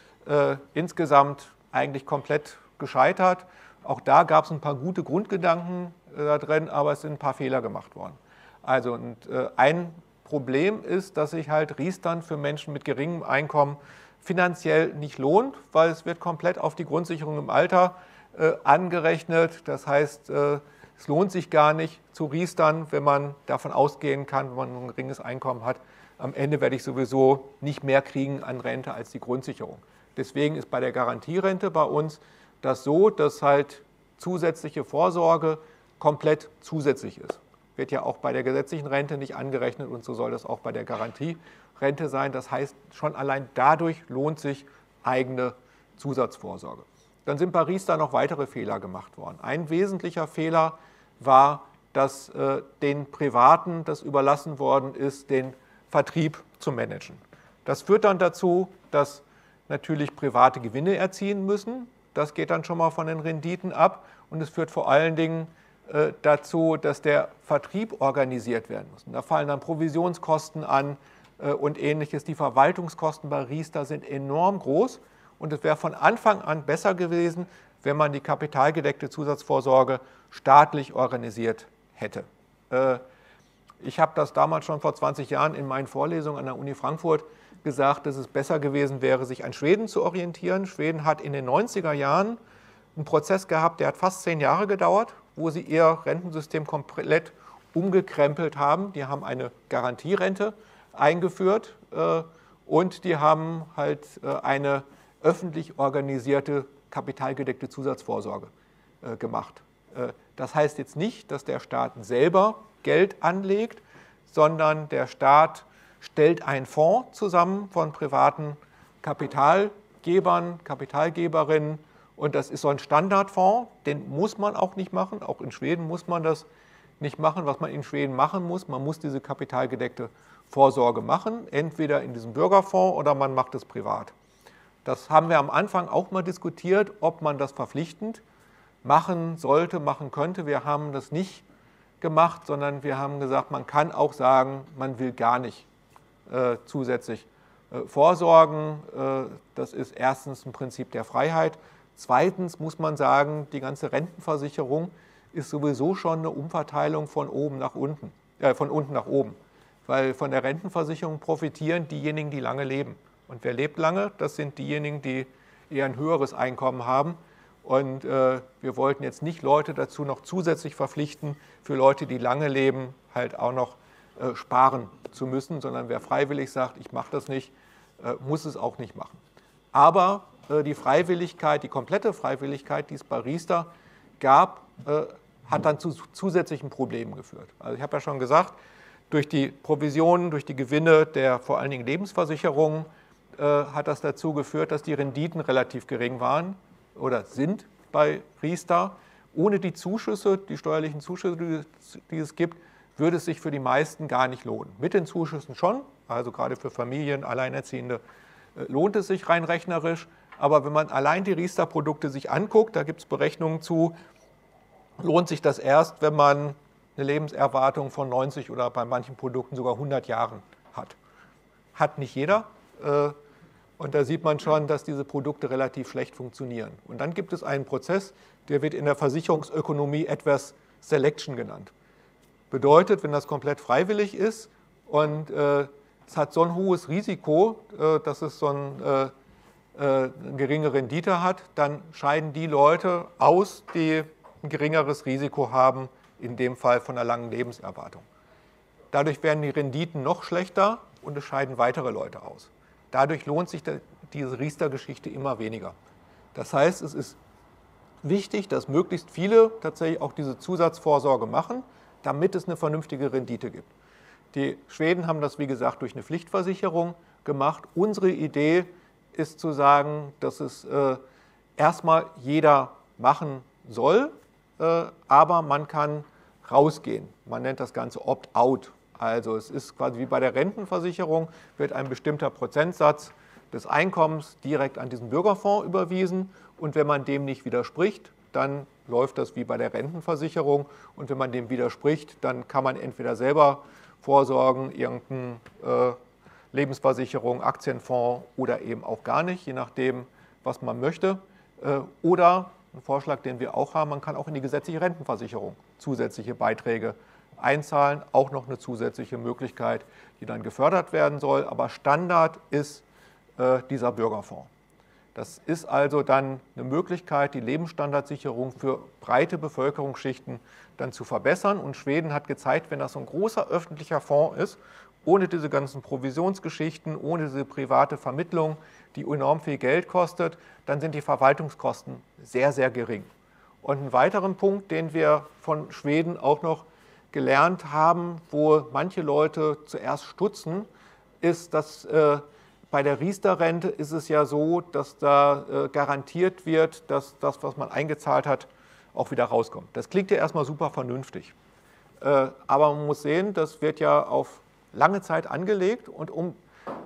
insgesamt eigentlich komplett gescheitert. Auch da gab es ein paar gute Grundgedanken da drin, aber es sind ein paar Fehler gemacht worden. Also ein Problem ist, dass sich halt Riestern für Menschen mit geringem Einkommen finanziell nicht lohnt, weil es wird komplett auf die Grundsicherung im Alter angerechnet. Das heißt, es lohnt sich gar nicht zu riestern, wenn man davon ausgehen kann, wenn man ein geringes Einkommen hat. Am Ende werde ich sowieso nicht mehr kriegen an Rente als die Grundsicherung. Deswegen ist bei der Garantierente bei uns das so, dass halt zusätzliche Vorsorge komplett zusätzlich ist. Wird ja auch bei der gesetzlichen Rente nicht angerechnet und so soll das auch bei der Garantierente sein. Das heißt, schon allein dadurch lohnt sich eigene Zusatzvorsorge. Dann sind bei Riester noch weitere Fehler gemacht worden. Ein wesentlicher Fehler war, dass den Privaten das überlassen worden ist, den Vertrieb zu managen. Das führt dann dazu, dass natürlich private Gewinne erzielen müssen. Das geht dann schon mal von den Renditen ab und es führt vor allen Dingen dazu, dass der Vertrieb organisiert werden muss. Und da fallen dann Provisionskosten an und Ähnliches. Die Verwaltungskosten bei Riester sind enorm groß und es wäre von Anfang an besser gewesen, wenn man die kapitalgedeckte Zusatzvorsorge staatlich organisiert hätte. Ich habe das damals schon vor 20 Jahren in meinen Vorlesungen an der Uni Frankfurt gesagt, dass es besser gewesen wäre, sich an Schweden zu orientieren. Schweden hat in den 90er Jahren einen Prozess gehabt, der hat fast 10 Jahre gedauert, wo sie ihr Rentensystem komplett umgekrempelt haben. Die haben eine Garantierente eingeführt und die haben halt eine öffentlich organisierte kapitalgedeckte Zusatzvorsorge gemacht. Das heißt jetzt nicht, dass der Staat selber Geld anlegt, sondern der Staat stellt einen Fonds zusammen von privaten Kapitalgebern, Kapitalgeberinnen und das ist so ein Standardfonds, den muss man auch nicht machen, auch in Schweden muss man das nicht machen. Was man in Schweden machen muss, man muss diese kapitalgedeckte Vorsorge machen, entweder in diesem Bürgerfonds oder man macht es privat. Das haben wir am Anfang auch mal diskutiert, ob man das verpflichtend machen sollte, machen könnte. Wir haben das nicht gemacht, sondern wir haben gesagt, man kann auch sagen, man will gar nicht zusätzlich vorsorgen. Das ist erstens ein Prinzip der Freiheit. Zweitens muss man sagen, die ganze Rentenversicherung ist sowieso schon eine Umverteilung von oben nach unten, von unten nach oben. Weil von der Rentenversicherung profitieren diejenigen, die lange leben. Und wer lebt lange? Das sind diejenigen, die eher ein höheres Einkommen haben. Und wir wollten jetzt nicht Leute dazu noch zusätzlich verpflichten, für Leute, die lange leben, halt auch noch sparen zu müssen, sondern wer freiwillig sagt, ich mache das nicht, muss es auch nicht machen. Aber die Freiwilligkeit, die komplette Freiwilligkeit, die es bei Riester gab, hat dann zu zusätzlichen Problemen geführt. Also ich habe ja schon gesagt, durch die Provisionen, durch die Gewinne der vor allen Dingen Lebensversicherungen hat das dazu geführt, dass die Renditen relativ gering waren oder sind bei Riester. Ohne die Zuschüsse, die steuerlichen Zuschüsse, die es gibt, würde es sich für die meisten gar nicht lohnen. Mit den Zuschüssen schon, also gerade für Familien, Alleinerziehende, lohnt es sich rein rechnerisch. Aber wenn man allein die Riester-Produkte sich anguckt, da gibt es Berechnungen zu, lohnt sich das erst, wenn man eine Lebenserwartung von 90 oder bei manchen Produkten sogar 100 Jahren hat. Hat nicht jeder. Und da sieht man schon, dass diese Produkte relativ schlecht funktionieren. Und dann gibt es einen Prozess, der wird in der Versicherungsökonomie Adverse Selection genannt. Bedeutet, wenn das komplett freiwillig ist und es hat so ein hohes Risiko, dass es so eine geringe Rendite hat, dann scheiden die Leute aus, die ein geringeres Risiko haben, in dem Fall von einer langen Lebenserwartung. Dadurch werden die Renditen noch schlechter und es scheiden weitere Leute aus. Dadurch lohnt sich diese Riester-Geschichte immer weniger. Das heißt, es ist wichtig, dass möglichst viele tatsächlich auch diese Zusatzvorsorge machen, damit es eine vernünftige Rendite gibt. Die Schweden haben das, wie gesagt, durch eine Pflichtversicherung gemacht. Unsere Idee ist zu sagen, dass es erstmal jeder machen soll, aber man kann rausgehen. Man nennt das Ganze Opt-out. Also es ist quasi wie bei der Rentenversicherung, wird ein bestimmter Prozentsatz des Einkommens direkt an diesen Bürgerfonds überwiesen und wenn man dem nicht widerspricht, dann läuft das wie bei der Rentenversicherung und wenn man dem widerspricht, dann kann man entweder selber vorsorgen, irgendeine Lebensversicherung, Aktienfonds oder eben auch gar nicht, je nachdem, was man möchte. Oder ein Vorschlag, den wir auch haben, man kann auch in die gesetzliche Rentenversicherung zusätzliche Beiträge einzahlen, auch noch eine zusätzliche Möglichkeit, die dann gefördert werden soll. Aber Standard ist dieser Bürgerfonds. Das ist also dann eine Möglichkeit, die Lebensstandardsicherung für breite Bevölkerungsschichten dann zu verbessern. Und Schweden hat gezeigt, wenn das so ein großer öffentlicher Fonds ist, ohne diese ganzen Provisionsgeschichten, ohne diese private Vermittlung, die enorm viel Geld kostet, dann sind die Verwaltungskosten sehr, sehr gering. Und einen weiteren Punkt, den wir von Schweden auch noch gelernt haben, wo manche Leute zuerst stutzen, ist, dass bei der Riester-Rente ist es ja so, dass da garantiert wird, dass das, was man eingezahlt hat, auch wieder rauskommt. Das klingt ja erstmal super vernünftig. Aber man muss sehen, das wird ja auf lange Zeit angelegt und um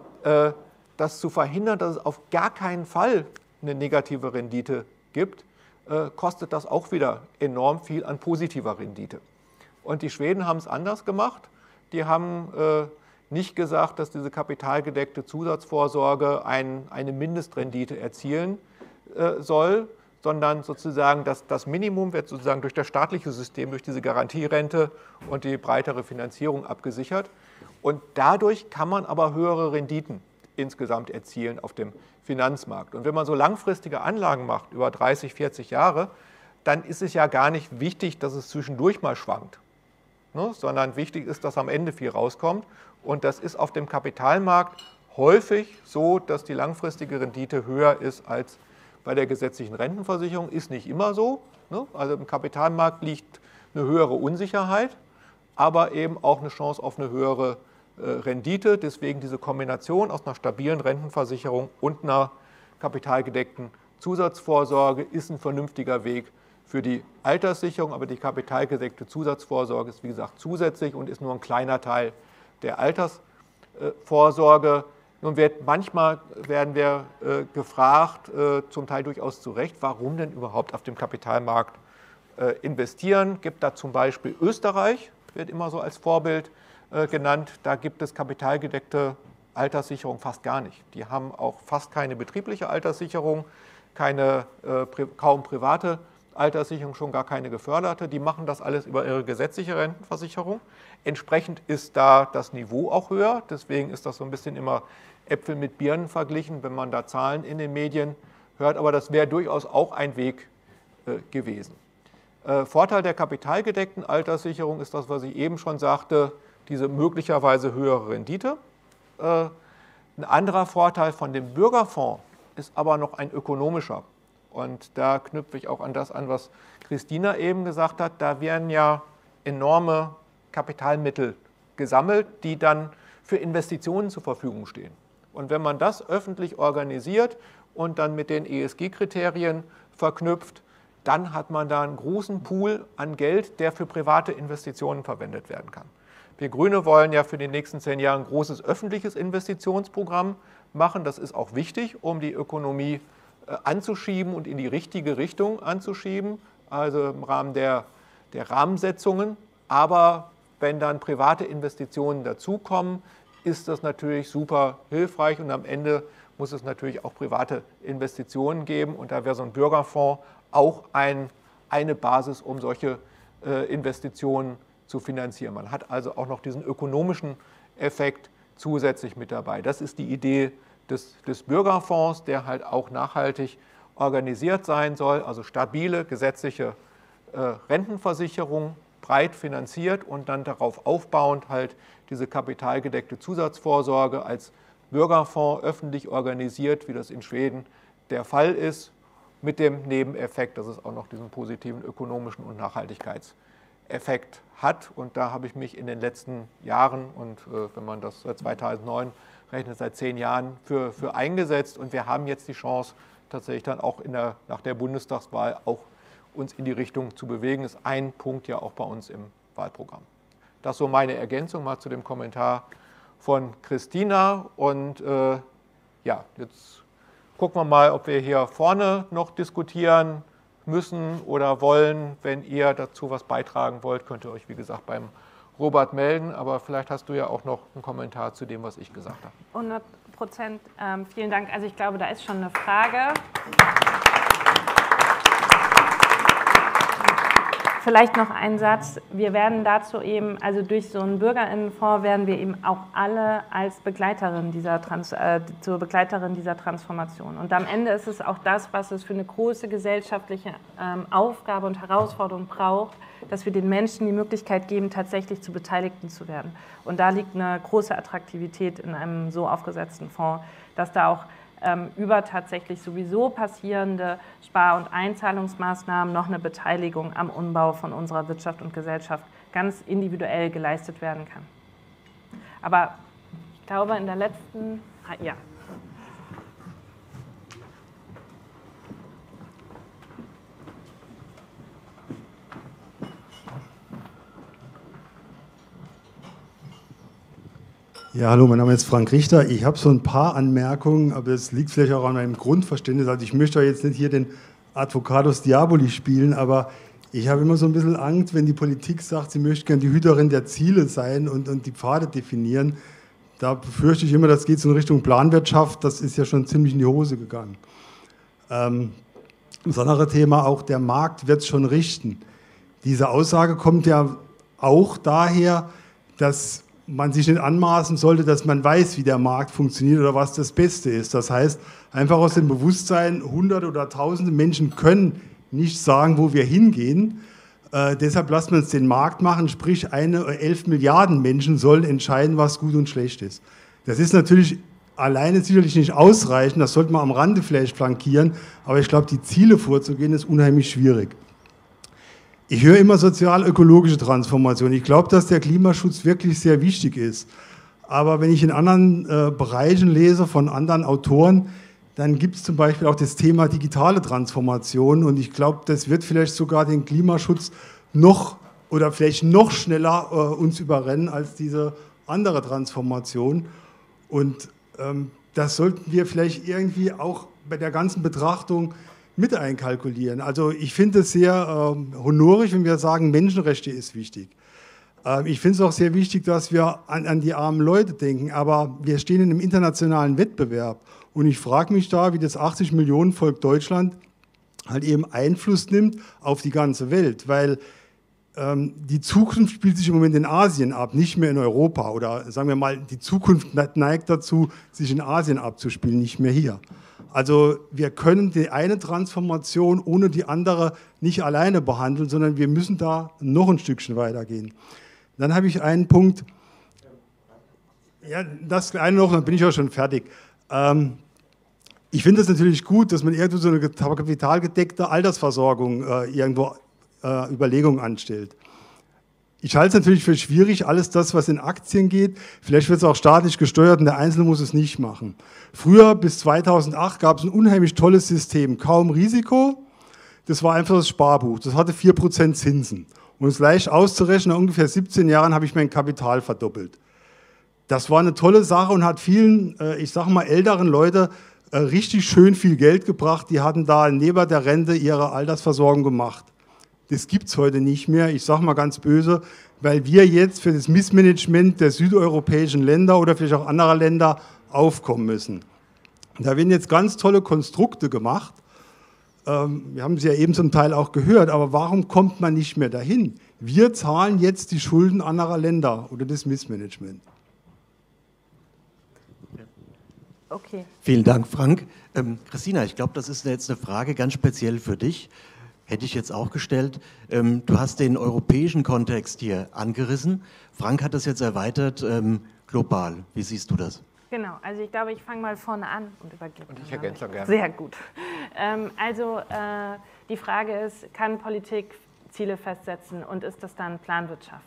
das zu verhindern, dass es auf gar keinen Fall eine negative Rendite gibt, kostet das auch wieder enorm viel an positiver Rendite. Und die Schweden haben es anders gemacht. Die haben nicht gesagt, dass diese kapitalgedeckte Zusatzvorsorge eine Mindestrendite erzielen soll, sondern sozusagen das Minimum wird sozusagen durch das staatliche System, durch diese Garantierente und die breitere Finanzierung abgesichert. Und dadurch kann man aber höhere Renditen insgesamt erzielen auf dem Finanzmarkt. Und wenn man so langfristige Anlagen macht, über 30, 40 Jahre, dann ist es ja gar nicht wichtig, dass es zwischendurch mal schwankt, ne? Sondern wichtig ist, dass am Ende viel rauskommt. Und das ist auf dem Kapitalmarkt häufig so, dass die langfristige Rendite höher ist als bei der gesetzlichen Rentenversicherung. Ist nicht immer so, ne? Also im Kapitalmarkt liegt eine höhere Unsicherheit, aber eben auch eine Chance auf eine höhere Rendite. Deswegen diese Kombination aus einer stabilen Rentenversicherung und einer kapitalgedeckten Zusatzvorsorge ist ein vernünftiger Weg für die Alterssicherung. Aber die kapitalgedeckte Zusatzvorsorge ist, wie gesagt, zusätzlich und ist nur ein kleiner Teil der Altersvorsorge. Nun manchmal werden wir gefragt, zum Teil durchaus zu Recht, warum denn überhaupt auf dem Kapitalmarkt investieren. Gibt da zum Beispiel Österreich, wird immer so als Vorbild genannt. Da gibt es kapitalgedeckte Alterssicherung fast gar nicht. Die haben auch fast keine betriebliche Alterssicherung, kaum private Alterssicherung, schon gar keine geförderte. Die machen das alles über ihre gesetzliche Rentenversicherung. Entsprechend ist da das Niveau auch höher. Deswegen ist das so ein bisschen immer Äpfel mit Birnen verglichen, wenn man da Zahlen in den Medien hört. Aber das wäre durchaus auch ein Weg gewesen. Vorteil der kapitalgedeckten Alterssicherung ist das, was ich eben schon sagte, diese möglicherweise höhere Rendite. Ein anderer Vorteil von dem Bürgerfonds ist aber noch ein ökonomischer. Und da knüpfe ich auch an das an, was Christina eben gesagt hat. Da werden ja enorme Kapitalmittel gesammelt, die dann für Investitionen zur Verfügung stehen. Und wenn man das öffentlich organisiert und dann mit den ESG-Kriterien verknüpft, dann hat man da einen großen Pool an Geld, der für private Investitionen verwendet werden kann. Wir Grüne wollen ja für die nächsten 10 Jahre ein großes öffentliches Investitionsprogramm machen. Das ist auch wichtig, um die Ökonomie anzuschieben und in die richtige Richtung anzuschieben, also im Rahmen der Rahmensetzungen Aber wenn dann private Investitionen dazukommen, ist das natürlich super hilfreich und am Ende muss es natürlich auch private Investitionen geben und da wäre so ein Bürgerfonds auch eine Basis, um solche Investitionen zu finanzieren. Man hat also auch noch diesen ökonomischen Effekt zusätzlich mit dabei. Das ist die Idee des Bürgerfonds, der halt auch nachhaltig organisiert sein soll, also stabile gesetzliche Rentenversicherung, breit finanziert und dann darauf aufbauend halt diese kapitalgedeckte Zusatzvorsorge als Bürgerfonds öffentlich organisiert, wie das in Schweden der Fall ist, mit dem Nebeneffekt, dass es auch noch diesen positiven ökonomischen und Nachhaltigkeitseffekt hat. Und da habe ich mich in den letzten Jahren und wenn man das seit 2009 rechnet, seit 10 Jahren für eingesetzt. Und wir haben jetzt die Chance, tatsächlich dann auch nach der Bundestagswahl auch uns in die Richtung zu bewegen. Ist ein Punkt ja auch bei uns im Wahlprogramm. Das so meine Ergänzung mal zu dem Kommentar von Christina. Und ja, jetzt gucken wir mal, ob wir hier vorne noch diskutieren müssen oder wollen. Wenn ihr dazu was beitragen wollt, könnt ihr euch, wie gesagt, beim Robert melden. Aber vielleicht hast du ja auch noch einen Kommentar zu dem, was ich gesagt habe. 100%. Vielen Dank. Also ich glaube, da ist schon eine Frage. Vielleicht noch ein Satz. Wir werden dazu eben, also durch so einen BürgerInnenfonds werden wir eben auch alle als Begleiterin zur Begleiterin dieser Transformation. Und am Ende ist es auch das, was es für eine große gesellschaftliche Aufgabe und Herausforderung braucht, dass wir den Menschen die Möglichkeit geben, tatsächlich zu Beteiligten zu werden. Und da liegt eine große Attraktivität in einem so aufgesetzten Fonds, dass da auch über tatsächlich sowieso passierende Spar- und Einzahlungsmaßnahmen noch eine Beteiligung am Umbau von unserer Wirtschaft und Gesellschaft ganz individuell geleistet werden kann. Aber ich glaube, in der letzten, ja. Ja, hallo, mein Name ist Frank Richter. Ich habe so ein paar Anmerkungen, aber es liegt vielleicht auch an meinem Grundverständnis. Also ich möchte jetzt nicht hier den Advocatus Diaboli spielen, aber ich habe immer so ein bisschen Angst, wenn die Politik sagt, sie möchte gerne die Hüterin der Ziele sein und die Pfade definieren. Da befürchte ich immer, das geht so in Richtung Planwirtschaft. Das ist ja schon ziemlich in die Hose gegangen. Das andere Thema, auch der Markt wird es schon richten. Diese Aussage kommt ja auch daher, dass man sich nicht anmaßen sollte, dass man weiß, wie der Markt funktioniert oder was das Beste ist. Das heißt, einfach aus dem Bewusstsein, Hunderte oder Tausende Menschen können nicht sagen, wo wir hingehen. Deshalb lassen wir uns den Markt machen, sprich 11 Milliarden Menschen sollen entscheiden, was gut und schlecht ist. Das ist natürlich alleine sicherlich nicht ausreichend, das sollte man am Rande vielleicht flankieren, aber ich glaube, die Ziele vorzugehen, ist unheimlich schwierig. Ich höre immer sozial-ökologische Transformation. Ich glaube, dass der Klimaschutz wirklich sehr wichtig ist. Aber wenn ich in anderen Bereichen lese von anderen Autoren, dann gibt es zum Beispiel auch das Thema digitale Transformation. Und ich glaube, das wird vielleicht sogar den Klimaschutz noch oder vielleicht noch schneller uns überrennen als diese andere Transformation. Und das sollten wir vielleicht irgendwie auch bei der ganzen Betrachtung mit einkalkulieren. Also ich finde es sehr honorig, wenn wir sagen, Menschenrechte ist wichtig. Ich finde es auch sehr wichtig, dass wir an die armen Leute denken, aber wir stehen in einem internationalen Wettbewerb und ich frage mich da, wie das 80 Millionen Volk Deutschland halt eben Einfluss nimmt auf die ganze Welt, weil die Zukunft spielt sich im Moment in Asien ab, nicht mehr in Europa oder sagen wir mal, die Zukunft neigt dazu, sich in Asien abzuspielen, nicht mehr hier. Also wir können die eine Transformation ohne die andere nicht alleine behandeln, sondern wir müssen da noch ein Stückchen weitergehen. Dann habe ich einen Punkt, ja, das eine noch, dann bin ich auch schon fertig. Ich finde es natürlich gut, dass man irgendwo so eine kapitalgedeckte Altersversorgung irgendwo Überlegungen anstellt. Ich halte es natürlich für schwierig, alles das, was in Aktien geht. Vielleicht wird es auch staatlich gesteuert und der Einzelne muss es nicht machen. Früher, bis 2008, gab es ein unheimlich tolles System. Kaum Risiko, das war einfach das Sparbuch. Das hatte 4% Zinsen. Um es leicht auszurechnen, nach ungefähr 17 Jahren habe ich mein Kapital verdoppelt. Das war eine tolle Sache und hat vielen, ich sage mal, älteren Leuten richtig schön viel Geld gebracht. Die hatten da neben der Rente ihre Altersversorgung gemacht. Das gibt es heute nicht mehr. Ich sage mal ganz böse, weil wir jetzt für das Missmanagement der südeuropäischen Länder oder vielleicht auch anderer Länder aufkommen müssen. Da werden jetzt ganz tolle Konstrukte gemacht. Wir haben sie ja eben zum Teil auch gehört, aber warum kommt man nicht mehr dahin? Wir zahlen jetzt die Schulden anderer Länder oder das Missmanagement. Okay. Vielen Dank, Frank. Christina, ich glaube, das ist jetzt eine Frage ganz speziell für dich. Hätte ich jetzt auch gestellt. Du hast den europäischen Kontext hier angerissen. Frank hat das jetzt erweitert global. Wie siehst du das? Genau, also ich glaube, ich fange mal vorne an und übergebe. Und ich ergänze gerne. Sehr gut. Die Frage ist, kann Politik Ziele festsetzen und ist das dann Planwirtschaft?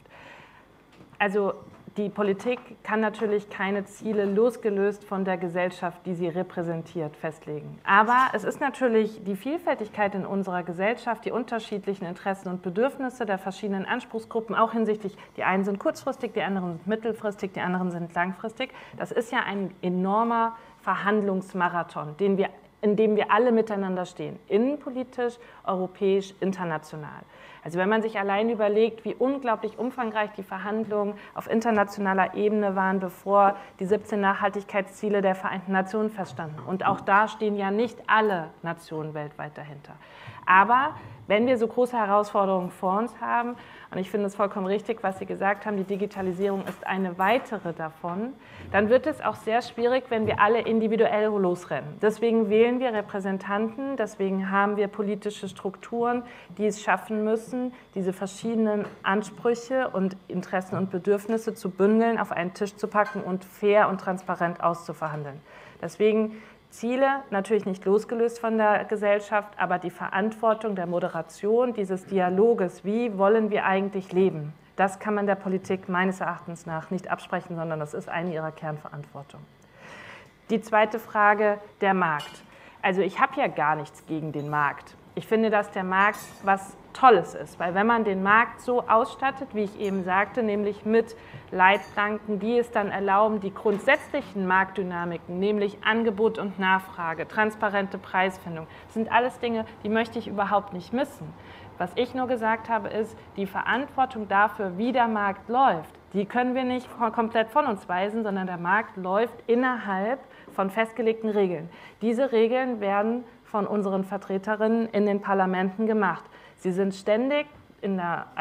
Also die Politik kann natürlich keine Ziele losgelöst von der Gesellschaft, die sie repräsentiert, festlegen. Aber es ist natürlich die Vielfältigkeit in unserer Gesellschaft, die unterschiedlichen Interessen und Bedürfnisse der verschiedenen Anspruchsgruppen, auch hinsichtlich, die einen sind kurzfristig, die anderen sind mittelfristig, die anderen sind langfristig. Das ist ja ein enormer Verhandlungsmarathon, in dem wir alle miteinander stehen, innenpolitisch, europäisch, international. Also wenn man sich allein überlegt, wie unglaublich umfangreich die Verhandlungen auf internationaler Ebene waren, bevor die 17 Nachhaltigkeitsziele der Vereinten Nationen feststanden. Und auch da stehen ja nicht alle Nationen weltweit dahinter. Aber wenn wir so große Herausforderungen vor uns haben, und ich finde es vollkommen richtig, was Sie gesagt haben, die Digitalisierung ist eine weitere davon, dann wird es auch sehr schwierig, wenn wir alle individuell losrennen. Deswegen wählen wir Repräsentanten, deswegen haben wir politische Strukturen, die es schaffen müssen, diese verschiedenen Ansprüche und Interessen und Bedürfnisse zu bündeln, auf einen Tisch zu packen und fair und transparent auszuverhandeln. Deswegen Ziele, natürlich nicht losgelöst von der Gesellschaft, aber die Verantwortung der Moderation dieses Dialoges, wie wollen wir eigentlich leben, das kann man der Politik meines Erachtens nach nicht absprechen, sondern das ist eine ihrer Kernverantwortungen. Die zweite Frage, der Markt. Also ich habe ja gar nichts gegen den Markt. Ich finde, dass der Markt was Tolles ist, weil wenn man den Markt so ausstattet, wie ich eben sagte, nämlich mit Leitplanken, die es dann erlauben, die grundsätzlichen Marktdynamiken, nämlich Angebot und Nachfrage, transparente Preisfindung, sind alles Dinge, die möchte ich überhaupt nicht missen. Was ich nur gesagt habe, ist, die Verantwortung dafür, wie der Markt läuft, die können wir nicht komplett von uns weisen, sondern der Markt läuft innerhalb von festgelegten Regeln. Diese Regeln werden von unseren Vertreterinnen in den Parlamenten gemacht. Wir sind ständig in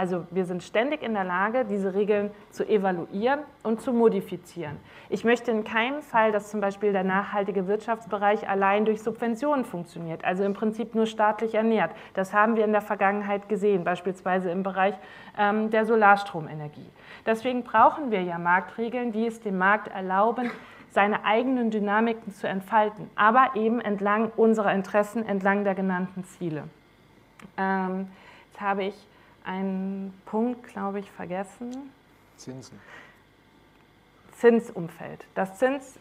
der Lage, diese Regeln zu evaluieren und zu modifizieren. Ich möchte in keinem Fall, dass zum Beispiel der nachhaltige Wirtschaftsbereich allein durch Subventionen funktioniert, also im Prinzip nur staatlich ernährt. Das haben wir in der Vergangenheit gesehen, beispielsweise im Bereich der Solarstromenergie. Deswegen brauchen wir ja Marktregeln, die es dem Markt erlauben, seine eigenen Dynamiken zu entfalten, aber eben entlang unserer Interessen, entlang der genannten Ziele. Jetzt habe ich einen Punkt, glaube ich, vergessen. Zinsen. Zinsumfeld. Das Zins...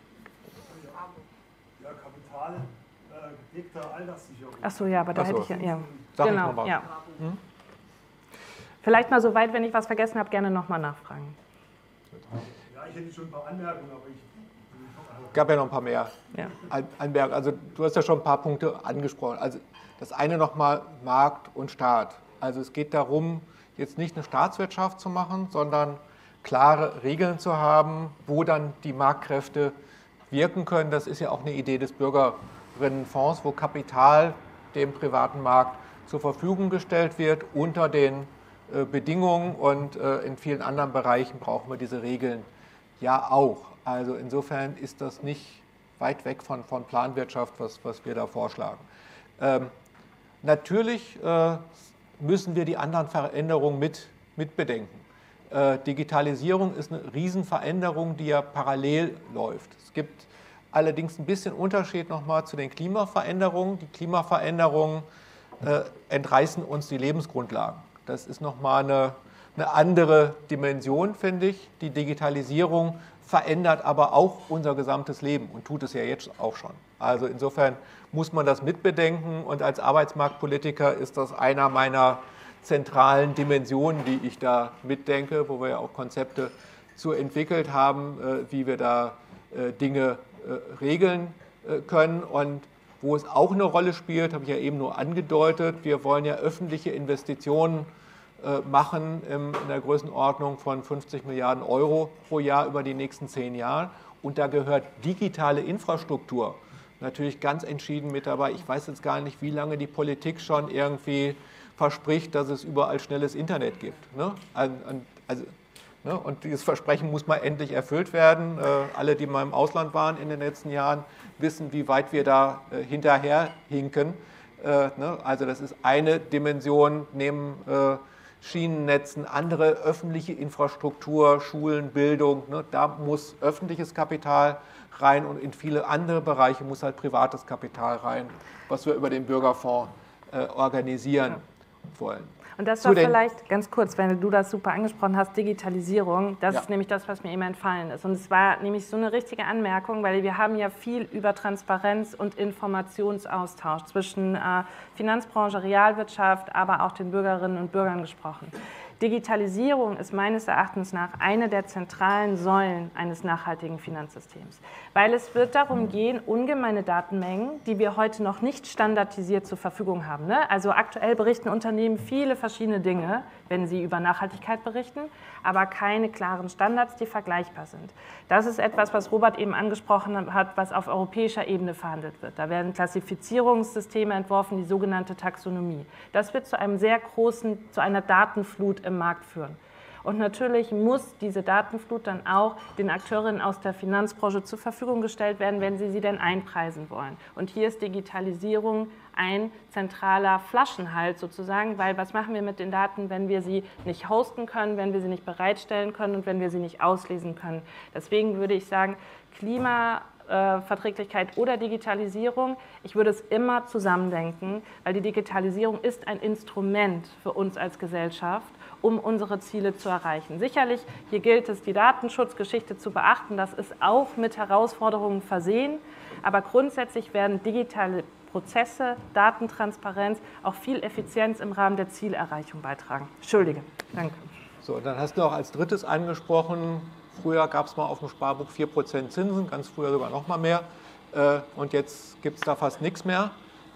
Ja, Kapital, gedeckte Alterssicherung. Ach so, ja, aber da hätte ich ja... Sag genau, ich noch mal. ja. Vielleicht mal so weit, wenn ich was vergessen habe, gerne nochmal nachfragen. Ja, ich hätte schon ein paar Anmerkungen, aber ich... Gab ja noch ein paar mehr Ja. Anmerkungen. Also du hast ja schon ein paar Punkte angesprochen. Also das eine nochmal Markt und Staat. Also es geht darum, jetzt nicht eine Staatswirtschaft zu machen, sondern klare Regeln zu haben, wo dann die Marktkräfte wirken können. Das ist ja auch eine Idee des Bürgerinnenfonds, wo Kapital dem privaten Markt zur Verfügung gestellt wird unter den Bedingungen, und in vielen anderen Bereichen brauchen wir diese Regeln ja auch. Also insofern ist das nicht weit weg von Planwirtschaft, was wir da vorschlagen. Natürlich müssen wir die anderen Veränderungen mit bedenken. Digitalisierung ist eine Riesenveränderung, die ja parallel läuft. Es gibt allerdings ein bisschen Unterschied nochmal zu den Klimaveränderungen. Die Klimaveränderungen entreißen uns die Lebensgrundlagen. Das ist nochmal eine andere Dimension, finde ich. Die Digitalisierung verändert aber auch unser gesamtes Leben und tut es ja jetzt auch schon. Also insofern muss man das mitbedenken, und als Arbeitsmarktpolitiker ist das einer meiner zentralen Dimensionen, die ich da mitdenke, wo wir ja auch Konzepte zu entwickelt haben, wie wir da Dinge regeln können, und Wo es auch eine Rolle spielt, habe ich ja eben nur angedeutet, wir wollen ja öffentliche Investitionen machen in der Größenordnung von 50 Milliarden Euro pro Jahr über die nächsten 10 Jahre. Und da gehört digitale Infrastruktur natürlich ganz entschieden mit dabei. Ich weiß jetzt gar nicht, wie lange die Politik schon irgendwie verspricht, dass es überall schnelles Internet gibt. Ne? Und dieses Versprechen muss mal endlich erfüllt werden. Alle, die mal im Ausland waren in den letzten Jahren, wissen, wie weit wir da hinterherhinken. Also das ist eine Dimension neben Schienennetzen, andere öffentliche Infrastruktur, Schulen, Bildung. Da muss öffentliches Kapital rein und in viele andere Bereiche muss halt privates Kapital rein, was wir über den Bürgerfonds organisieren wollen. Und das war vielleicht ganz kurz, wenn du das super angesprochen hast, Digitalisierung, das ist nämlich das, was mir eben entfallen ist. Und es war nämlich so eine richtige Anmerkung, weil wir haben ja viel über Transparenz und Informationsaustausch zwischen Finanzbranche, Realwirtschaft, aber auch den Bürgerinnen und Bürgern gesprochen. Digitalisierung ist meines Erachtens nach eine der zentralen Säulen eines nachhaltigen Finanzsystems, weil es wird darum gehen, ungemeine Datenmengen, die wir heute noch nicht standardisiert zur Verfügung haben. Ne? Also aktuell berichten Unternehmen viele verschiedene Dinge, wenn sie über Nachhaltigkeit berichten, aber keine klaren Standards, die vergleichbar sind. Das ist etwas, was Robert eben angesprochen hat, was auf europäischer Ebene verhandelt wird. Da werden Klassifizierungssysteme entworfen, die sogenannte Taxonomie. Das wird zu einer Datenflut im Markt führen. Und natürlich muss diese Datenflut dann auch den Akteurinnen aus der Finanzbranche zur Verfügung gestellt werden, wenn sie denn einpreisen wollen. Und hier ist Digitalisierung ein zentraler Flaschenhals sozusagen, weil was machen wir mit den Daten, wenn wir sie nicht hosten können, wenn wir sie nicht bereitstellen können und wenn wir sie nicht auslesen können. Deswegen würde ich sagen, Klimaverträglichkeit oder Digitalisierung, ich würde es immer zusammendenken, weil die Digitalisierung ist ein Instrument für uns als Gesellschaft, um unsere Ziele zu erreichen. Sicherlich, hier gilt es, die Datenschutzgeschichte zu beachten, das ist auch mit Herausforderungen versehen, aber grundsätzlich werden digitale Prozesse, Datentransparenz auch viel Effizienz im Rahmen der Zielerreichung beitragen. Entschuldige, danke. So, dann hast du auch als drittes angesprochen, früher gab es mal auf dem Sparbuch 4% Zinsen, ganz früher sogar noch mal mehr. Und jetzt gibt es da fast nichts mehr.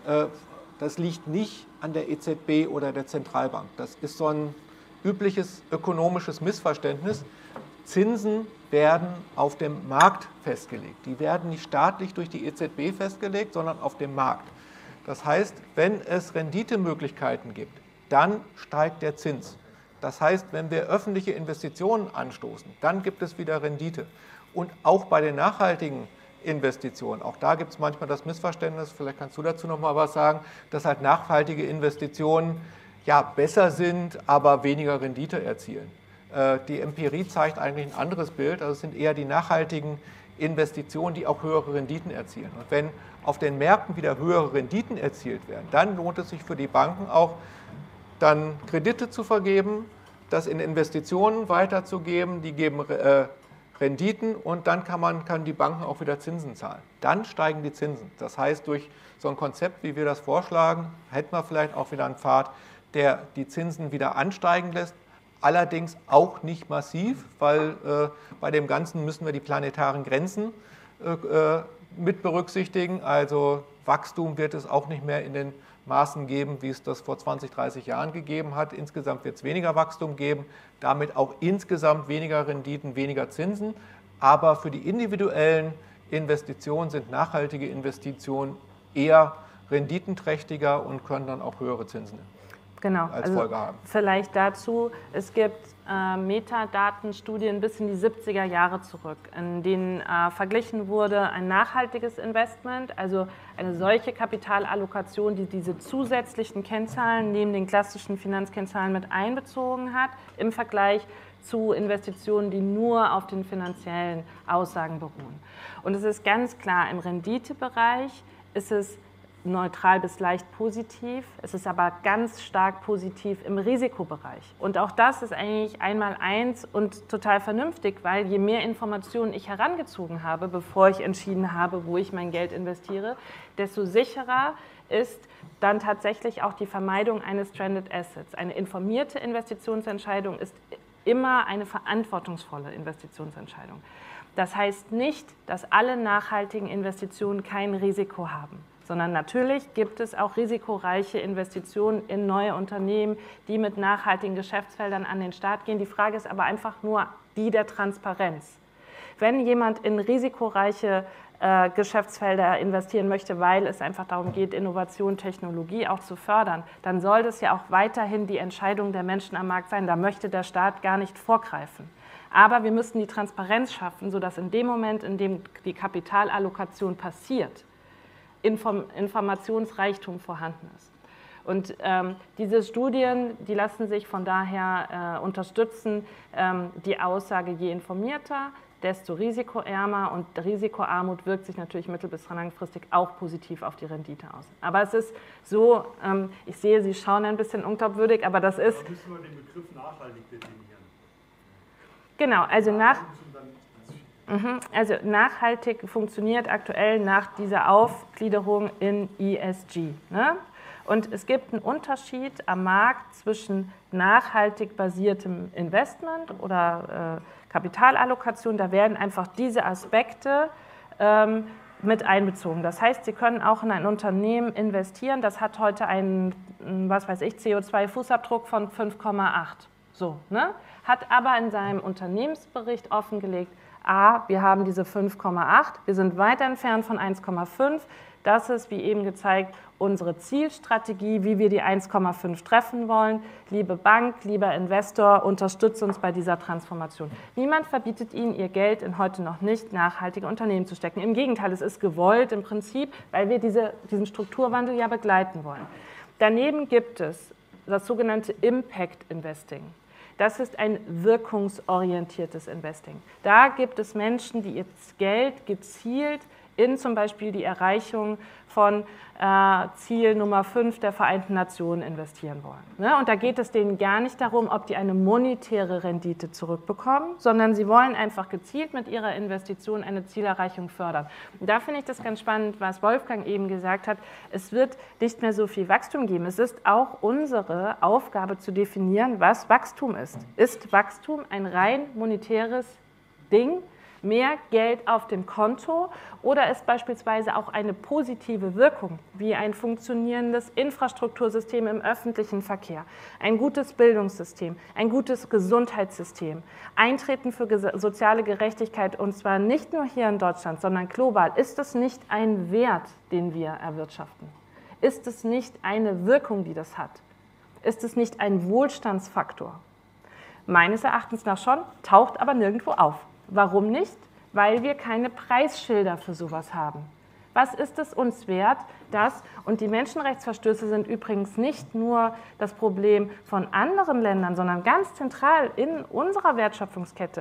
Das liegt nicht an der EZB oder der Zentralbank. Das ist so ein übliches ökonomisches Missverständnis. Zinsen werden auf dem Markt festgelegt. Die werden nicht staatlich durch die EZB festgelegt, sondern auf dem Markt. Das heißt, wenn es Renditemöglichkeiten gibt, dann steigt der Zins. Das heißt, wenn wir öffentliche Investitionen anstoßen, dann gibt es wieder Rendite. Und auch bei den nachhaltigen Investitionen, auch da gibt es manchmal das Missverständnis, vielleicht kannst du dazu noch mal was sagen, dass halt nachhaltige Investitionen ja besser sind, aber weniger Rendite erzielen. Die Empirie zeigt eigentlich ein anderes Bild, also es sind eher die nachhaltigen Investitionen, die auch höhere Renditen erzielen. Und wenn auf den Märkten wieder höhere Renditen erzielt werden, dann lohnt es sich für die Banken auch, dann Kredite zu vergeben, das in Investitionen weiterzugeben, die geben Renditen und dann kann die Banken auch wieder Zinsen zahlen. Dann steigen die Zinsen. Das heißt, durch so ein Konzept, wie wir das vorschlagen, hätten wir vielleicht auch wieder einen Pfad, der die Zinsen wieder ansteigen lässt, allerdings auch nicht massiv, weil bei dem Ganzen müssen wir die planetaren Grenzen mit berücksichtigen. Also Wachstum wird es auch nicht mehr in den Maßen geben, wie es das vor 20, 30 Jahren gegeben hat. Insgesamt wird es weniger Wachstum geben, damit auch insgesamt weniger Renditen, weniger Zinsen. Aber für die individuellen Investitionen sind nachhaltige Investitionen eher renditenträchtiger und können dann auch höhere Zinsen als Folge haben. Vielleicht dazu, es gibt Metadatenstudien bis in die 70er Jahre zurück, in denen verglichen wurde ein nachhaltiges Investment, also eine solche Kapitalallokation, die diese zusätzlichen Kennzahlen neben den klassischen Finanzkennzahlen mit einbezogen hat, im Vergleich zu Investitionen, die nur auf den finanziellen Aussagen beruhen. Und es ist ganz klar, im Renditebereich ist es neutral bis leicht positiv. Es ist aber ganz stark positiv im Risikobereich. Und auch das ist eigentlich einmal-eins und total vernünftig, weil je mehr Informationen ich herangezogen habe, bevor ich entschieden habe, wo ich mein Geld investiere, desto sicherer ist dann tatsächlich auch die Vermeidung eines Stranded Assets. Eine informierte Investitionsentscheidung ist immer eine verantwortungsvolle Investitionsentscheidung. Das heißt nicht, dass alle nachhaltigen Investitionen kein Risiko haben. sondern natürlich gibt es auch risikoreiche Investitionen in neue Unternehmen, die mit nachhaltigen Geschäftsfeldern an den Start gehen. Die Frage ist aber einfach nur die der Transparenz. Wenn jemand in risikoreiche Geschäftsfelder investieren möchte, weil es einfach darum geht, Innovation, Technologie auch zu fördern, dann soll das ja auch weiterhin die Entscheidung der Menschen am Markt sein. Da möchte der Staat gar nicht vorgreifen. Aber wir müssen die Transparenz schaffen, sodass in dem Moment, in dem die Kapitalallokation passiert, Informationsreichtum vorhanden ist. Und diese Studien, die lassen sich von daher unterstützen, die Aussage, je informierter, desto risikoärmer, und Risikoarmut wirkt sich natürlich mittel- bis langfristig auch positiv auf die Rendite aus. Aber es ist so, ich sehe, Sie schauen ein bisschen unglaubwürdig, aber das ist... Da müssen wir den Begriff nachhaltig definieren. Genau, also nachhaltig funktioniert aktuell nach dieser Aufgliederung in ESG. Ne? Und es gibt einen Unterschied am Markt zwischen nachhaltig basiertem Investment oder Kapitalallokation. Da werden einfach diese Aspekte mit einbezogen. Das heißt, Sie können auch in ein Unternehmen investieren, das hat heute einen, was weiß ich, CO2-Fußabdruck von 5,8. So, ne? Hat aber in seinem Unternehmensbericht offengelegt, wir haben diese 5,8, wir sind weit entfernt von 1,5. Das ist, wie eben gezeigt, unsere Zielstrategie, wie wir die 1,5 treffen wollen. Liebe Bank, lieber Investor, unterstützt uns bei dieser Transformation. Niemand verbietet Ihnen, Ihr Geld in heute noch nicht nachhaltige Unternehmen zu stecken. Im Gegenteil, es ist gewollt im Prinzip, weil wir diesen Strukturwandel ja begleiten wollen. Daneben gibt es das sogenannte Impact Investing. Das ist ein wirkungsorientiertes Investing. Da gibt es Menschen, die ihr Geld gezielt in zum Beispiel die Erreichung von Ziel Nummer 5 der Vereinten Nationen investieren wollen. Und da geht es denen gar nicht darum, ob die eine monetäre Rendite zurückbekommen, sondern sie wollen einfach gezielt mit ihrer Investition eine Zielerreichung fördern. Und da finde ich das ganz spannend, was Wolfgang eben gesagt hat, es wird nicht mehr so viel Wachstum geben. Es ist auch unsere Aufgabe zu definieren, was Wachstum ist. Ist Wachstum ein rein monetäres Ding, mehr Geld auf dem Konto, oder ist beispielsweise auch eine positive Wirkung, wie ein funktionierendes Infrastruktursystem im öffentlichen Verkehr, ein gutes Bildungssystem, ein gutes Gesundheitssystem, Eintreten für soziale Gerechtigkeit, und zwar nicht nur hier in Deutschland, sondern global. Ist es nicht ein Wert, den wir erwirtschaften? Ist es nicht eine Wirkung, die das hat? Ist es nicht ein Wohlstandsfaktor? Meines Erachtens nach schon, taucht aber nirgendwo auf. Warum nicht? Weil wir keine Preisschilder für sowas haben. Was ist es uns wert, dass, und die Menschenrechtsverstöße sind übrigens nicht nur das Problem von anderen Ländern, sondern ganz zentral in unserer Wertschöpfungskette,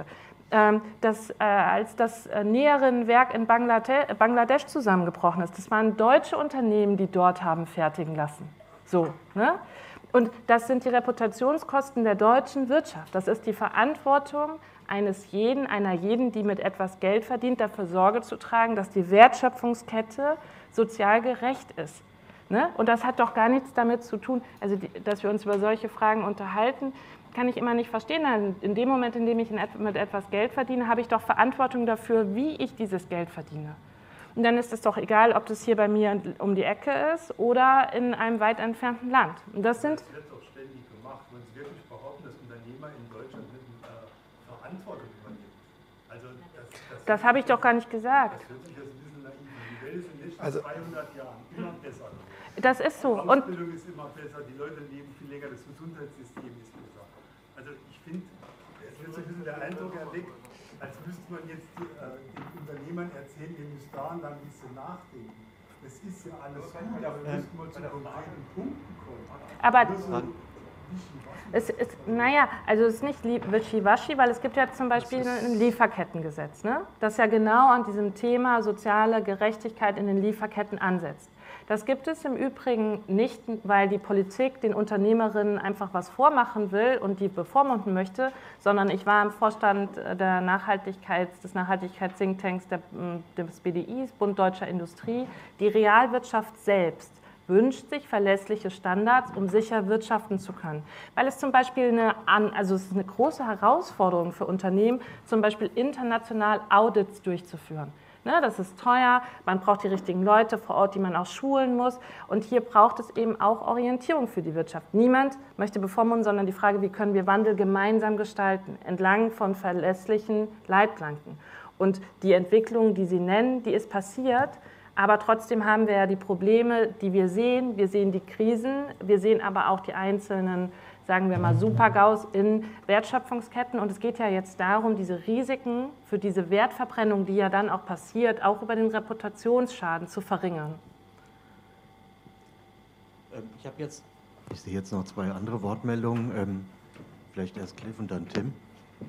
als das Näherinnenwerk in Bangladesch zusammengebrochen ist. Das waren deutsche Unternehmen, die dort haben fertigen lassen. So, ne? Und das sind die Reputationskosten der deutschen Wirtschaft. Das ist die Verantwortung einer jeden, die mit etwas Geld verdient, dafür Sorge zu tragen, dass die Wertschöpfungskette sozial gerecht ist. Ne? Und das hat doch gar nichts damit zu tun, also dass wir uns über solche Fragen unterhalten, kann ich immer nicht verstehen. In dem Moment, in dem ich mit etwas Geld verdiene, habe ich doch Verantwortung dafür, wie ich dieses Geld verdiene. Und dann ist es doch egal, ob das hier bei mir um die Ecke ist oder in einem weit entfernten Land. Und das wird doch ständig gemacht. Wenn Sie wirklich behaupten, dass Unternehmer in Deutschland Verantwortung übernehmen. Also das habe ich doch gar nicht gesagt. Das hört sich jetzt ein bisschen naiv an. Die Welt ist in den letzten 200 Jahren immer besser geworden. Das ist so. Die Ausbildung ist immer besser, die Leute leben viel länger, das Gesundheitssystem ist besser. Also ich finde, es wird so ein bisschen der Eindruck erweckt, als müsste man jetzt den Unternehmern erzählen, ihr müsst da und da ein bisschen nachdenken. Das ist ja alles gut, aber wir müssen mal zu konkreten Punkten kommen. Aber es ist nicht wischiwaschi, weil es gibt ja zum Beispiel ein Lieferkettengesetz, ne? Das ja genau an diesem Thema soziale Gerechtigkeit in den Lieferketten ansetzt. Das gibt es im Übrigen nicht, weil die Politik den Unternehmerinnen einfach was vormachen will und die bevormunden möchte, sondern ich war im Vorstand des Nachhaltigkeits-Thinktanks des BDIs, Bund Deutscher Industrie. Die Realwirtschaft selbst wünscht sich verlässliche Standards, um sicher wirtschaften zu können. Weil es zum Beispiel es ist eine große Herausforderung für Unternehmen, zum Beispiel international Audits durchzuführen. Ne, das ist teuer, man braucht die richtigen Leute vor Ort, die man auch schulen muss. Und hier braucht es eben auch Orientierung für die Wirtschaft. Niemand möchte bevormunden, sondern die Frage, wie können wir Wandel gemeinsam gestalten, entlang von verlässlichen Leitplanken. Und die Entwicklung, die Sie nennen, die ist passiert, aber trotzdem haben wir ja die Probleme, die wir sehen. Wir sehen die Krisen, wir sehen aber auch die einzelnen, sagen wir mal, Super-GAUs in Wertschöpfungsketten. Und es geht ja jetzt darum, diese Risiken für diese Wertverbrennung, die ja dann auch passiert, auch über den Reputationsschaden zu verringern. Ich sehe jetzt noch zwei andere Wortmeldungen. Vielleicht erst Cliff und dann Tim.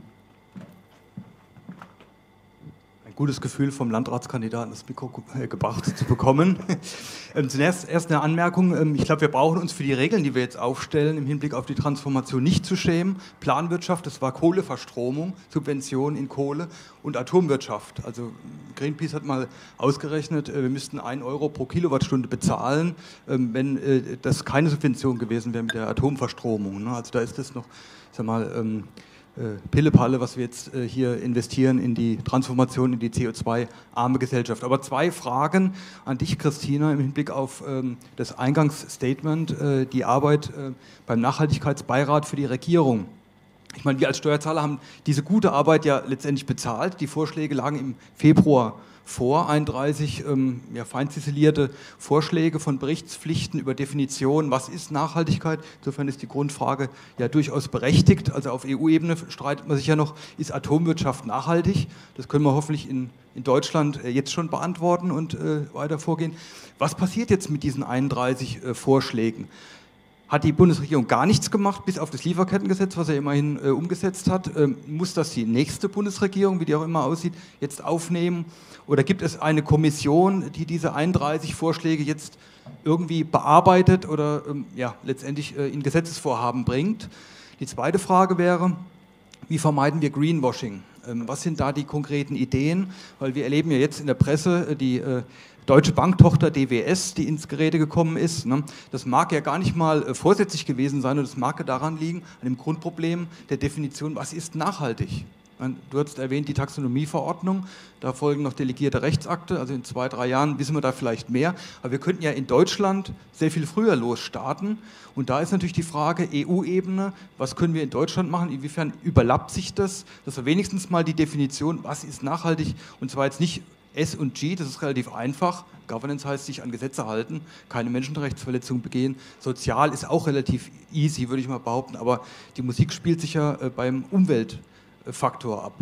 Gutes Gefühl vom Landratskandidaten das Mikro gebracht zu bekommen. Zunächst erst eine Anmerkung. Ich glaube, wir brauchen uns für die Regeln, die wir jetzt aufstellen, im Hinblick auf die Transformation nicht zu schämen. Planwirtschaft, das war Kohleverstromung, Subventionen in Kohle und Atomwirtschaft. Also Greenpeace hat mal ausgerechnet, wir müssten 1 Euro pro Kilowattstunde bezahlen, wenn das keine Subvention gewesen wäre mit der Atomverstromung. Also da ist das noch, sag mal, Pillepalle, was wir jetzt hier investieren in die Transformation in die CO2-arme Gesellschaft. Aber zwei Fragen an dich, Christina, im Hinblick auf das Eingangsstatement, die Arbeit beim Nachhaltigkeitsbeirat für die Regierung. Ich meine, wir als Steuerzahler haben diese gute Arbeit ja letztendlich bezahlt. Die Vorschläge lagen im Februar vor, 31 fein ziselierte Vorschläge von Berichtspflichten über Definitionen, was ist Nachhaltigkeit. Insofern ist die Grundfrage ja durchaus berechtigt. Also auf EU-Ebene streitet man sich ja noch, ist Atomwirtschaft nachhaltig? Das können wir hoffentlich in Deutschland jetzt schon beantworten und weiter vorgehen. Was passiert jetzt mit diesen 31 Vorschlägen? Hat die Bundesregierung gar nichts gemacht, bis auf das Lieferkettengesetz, was er immerhin umgesetzt hat? Muss das die nächste Bundesregierung, wie die auch immer aussieht, jetzt aufnehmen? Oder gibt es eine Kommission, die diese 31 Vorschläge jetzt irgendwie bearbeitet oder letztendlich in Gesetzesvorhaben bringt? Die zweite Frage wäre, wie vermeiden wir Greenwashing? Was sind da die konkreten Ideen? Weil wir erleben ja jetzt in der Presse die deutsche Banktochter DWS, die ins Gerede gekommen ist. Das mag ja gar nicht mal vorsätzlich gewesen sein, und das mag ja daran liegen, an dem Grundproblem der Definition, was ist nachhaltig? Du hast erwähnt die Taxonomieverordnung, da folgen noch delegierte Rechtsakte, also in 2, 3 Jahren wissen wir da vielleicht mehr, aber wir könnten ja in Deutschland sehr viel früher losstarten, und da ist natürlich die Frage EU-Ebene, was können wir in Deutschland machen, inwiefern überlappt sich das, dass wir wenigstens mal die Definition, was ist nachhaltig, und zwar jetzt nicht S und G, das ist relativ einfach. Governance heißt sich an Gesetze halten, keine Menschenrechtsverletzungen begehen. Sozial ist auch relativ easy, würde ich mal behaupten, aber die Musik spielt sich ja beim Umweltfaktor ab.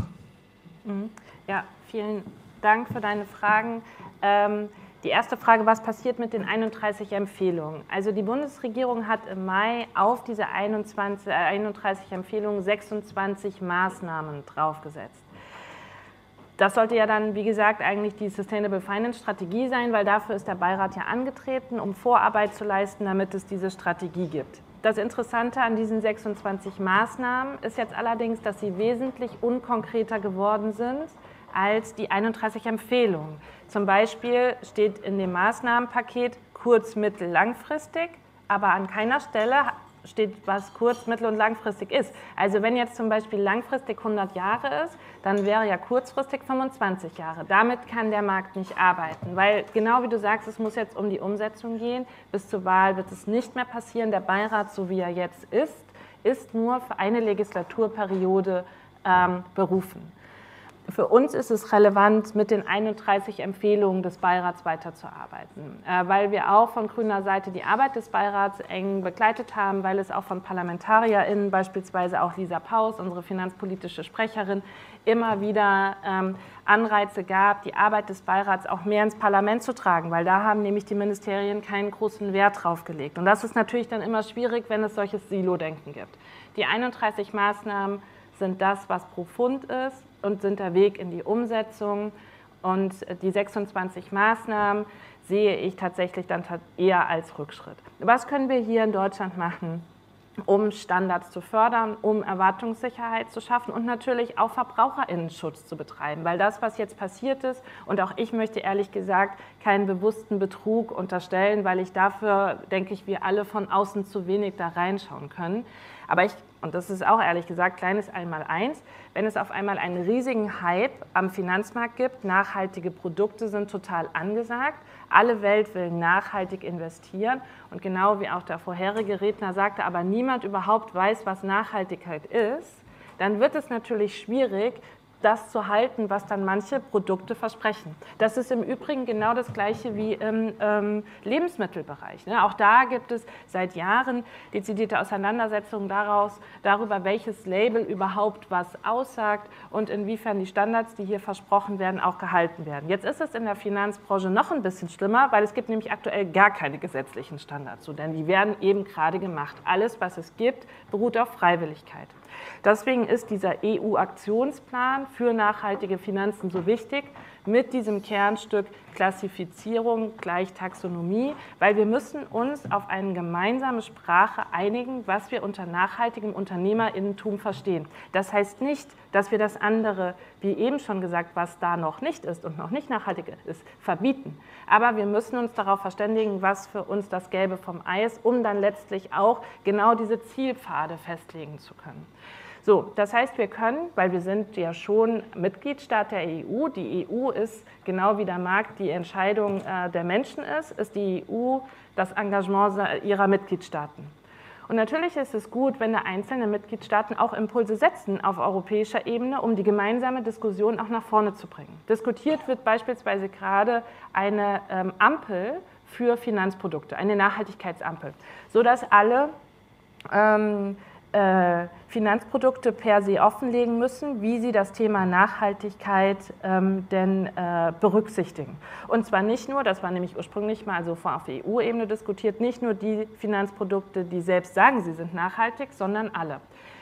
Ja, vielen Dank für deine Fragen. Die erste Frage, was passiert mit den 31 Empfehlungen? Also die Bundesregierung hat im Mai auf diese 31 Empfehlungen 26 Maßnahmen draufgesetzt. Das sollte ja dann, wie gesagt, eigentlich die Sustainable Finance Strategie sein, weil dafür ist der Beirat ja angetreten, um Vorarbeit zu leisten, damit es diese Strategie gibt. Das Interessante an diesen 26 Maßnahmen ist jetzt allerdings, dass sie wesentlich unkonkreter geworden sind als die 31 Empfehlungen. Zum Beispiel steht in dem Maßnahmenpaket kurz-, mittel-, langfristig, aber an keiner Stelle steht, was kurz-, mittel- und langfristig ist. Also wenn jetzt zum Beispiel langfristig 100 Jahre ist, dann wäre ja kurzfristig 25 Jahre. Damit kann der Markt nicht arbeiten, weil genau wie du sagst, es muss jetzt um die Umsetzung gehen. Bis zur Wahl wird es nicht mehr passieren. Der Beirat, so wie er jetzt ist nur für eine Legislaturperiode berufen. Für uns ist es relevant, mit den 31 Empfehlungen des Beirats weiterzuarbeiten, weil wir auch von grüner Seite die Arbeit des Beirats eng begleitet haben, weil es auch von ParlamentarierInnen, beispielsweise auch Lisa Paus, unsere finanzpolitische Sprecherin, immer wieder Anreize gab, die Arbeit des Beirats auch mehr ins Parlament zu tragen, weil da haben nämlich die Ministerien keinen großen Wert drauf gelegt. Und das ist natürlich dann immer schwierig, wenn es solches Silo-Denken gibt. Die 31 Maßnahmen sind das, was profund ist, und sind der Weg in die Umsetzung. Und die 26 Maßnahmen sehe ich tatsächlich dann eher als Rückschritt. Was können wir hier in Deutschland machen, um Standards zu fördern, um Erwartungssicherheit zu schaffen und natürlich auch VerbraucherInnenschutz zu betreiben? Weil das, was jetzt passiert ist, und auch ich möchte ehrlich gesagt keinen bewussten Betrug unterstellen, weil ich dafür, denke ich, wir alle von außen zu wenig da reinschauen können. Aber ich und das ist auch ehrlich gesagt kleines Einmaleins, wenn es auf einmal einen riesigen Hype am Finanzmarkt gibt, nachhaltige Produkte sind total angesagt, alle Welt will nachhaltig investieren und genau wie auch der vorherige Redner sagte, aber niemand überhaupt weiß, was Nachhaltigkeit ist, dann wird es natürlich schwierig, das zu halten, was dann manche Produkte versprechen. Das ist im Übrigen genau das Gleiche wie im Lebensmittelbereich. Auch da gibt es seit Jahren dezidierte Auseinandersetzungen darüber, welches Label überhaupt was aussagt und inwiefern die Standards, die hier versprochen werden, auch gehalten werden. Jetzt ist es in der Finanzbranche noch ein bisschen schlimmer, weil es gibt nämlich aktuell gar keine gesetzlichen Standards, denn die werden eben gerade gemacht. Alles, was es gibt, beruht auf Freiwilligkeit. Deswegen ist dieser EU-Aktionsplan für nachhaltige Finanzen so wichtig, mit diesem Kernstück Klassifizierung gleich Taxonomie, weil wir müssen uns auf eine gemeinsame Sprache einigen, was wir unter nachhaltigem Unternehmerinnentum verstehen. Das heißt nicht, dass wir das andere, wie eben schon gesagt, was da noch nicht ist und noch nicht nachhaltig ist, verbieten. Aber wir müssen uns darauf verständigen, was für uns das Gelbe vom Ei ist, um dann letztlich auch genau diese Zielpfade festlegen zu können. So, das heißt, wir können, weil wir sind ja schon Mitgliedstaat der EU, die EU ist, genau wie der Markt die Entscheidung der Menschen ist die EU das Engagement ihrer Mitgliedstaaten. Und natürlich ist es gut, wenn einzelne Mitgliedstaaten auch Impulse setzen auf europäischer Ebene, um die gemeinsame Diskussion auch nach vorne zu bringen. Diskutiert wird beispielsweise gerade eine Ampel für Finanzprodukte, eine Nachhaltigkeitsampel, sodass alle Finanzprodukte per se offenlegen müssen, wie sie das Thema Nachhaltigkeit denn berücksichtigen. Und zwar nicht nur, das war nämlich ursprünglich mal so auf EU-Ebene diskutiert, nicht nur die Finanzprodukte, die selbst sagen, sie sind nachhaltig, sondern alle.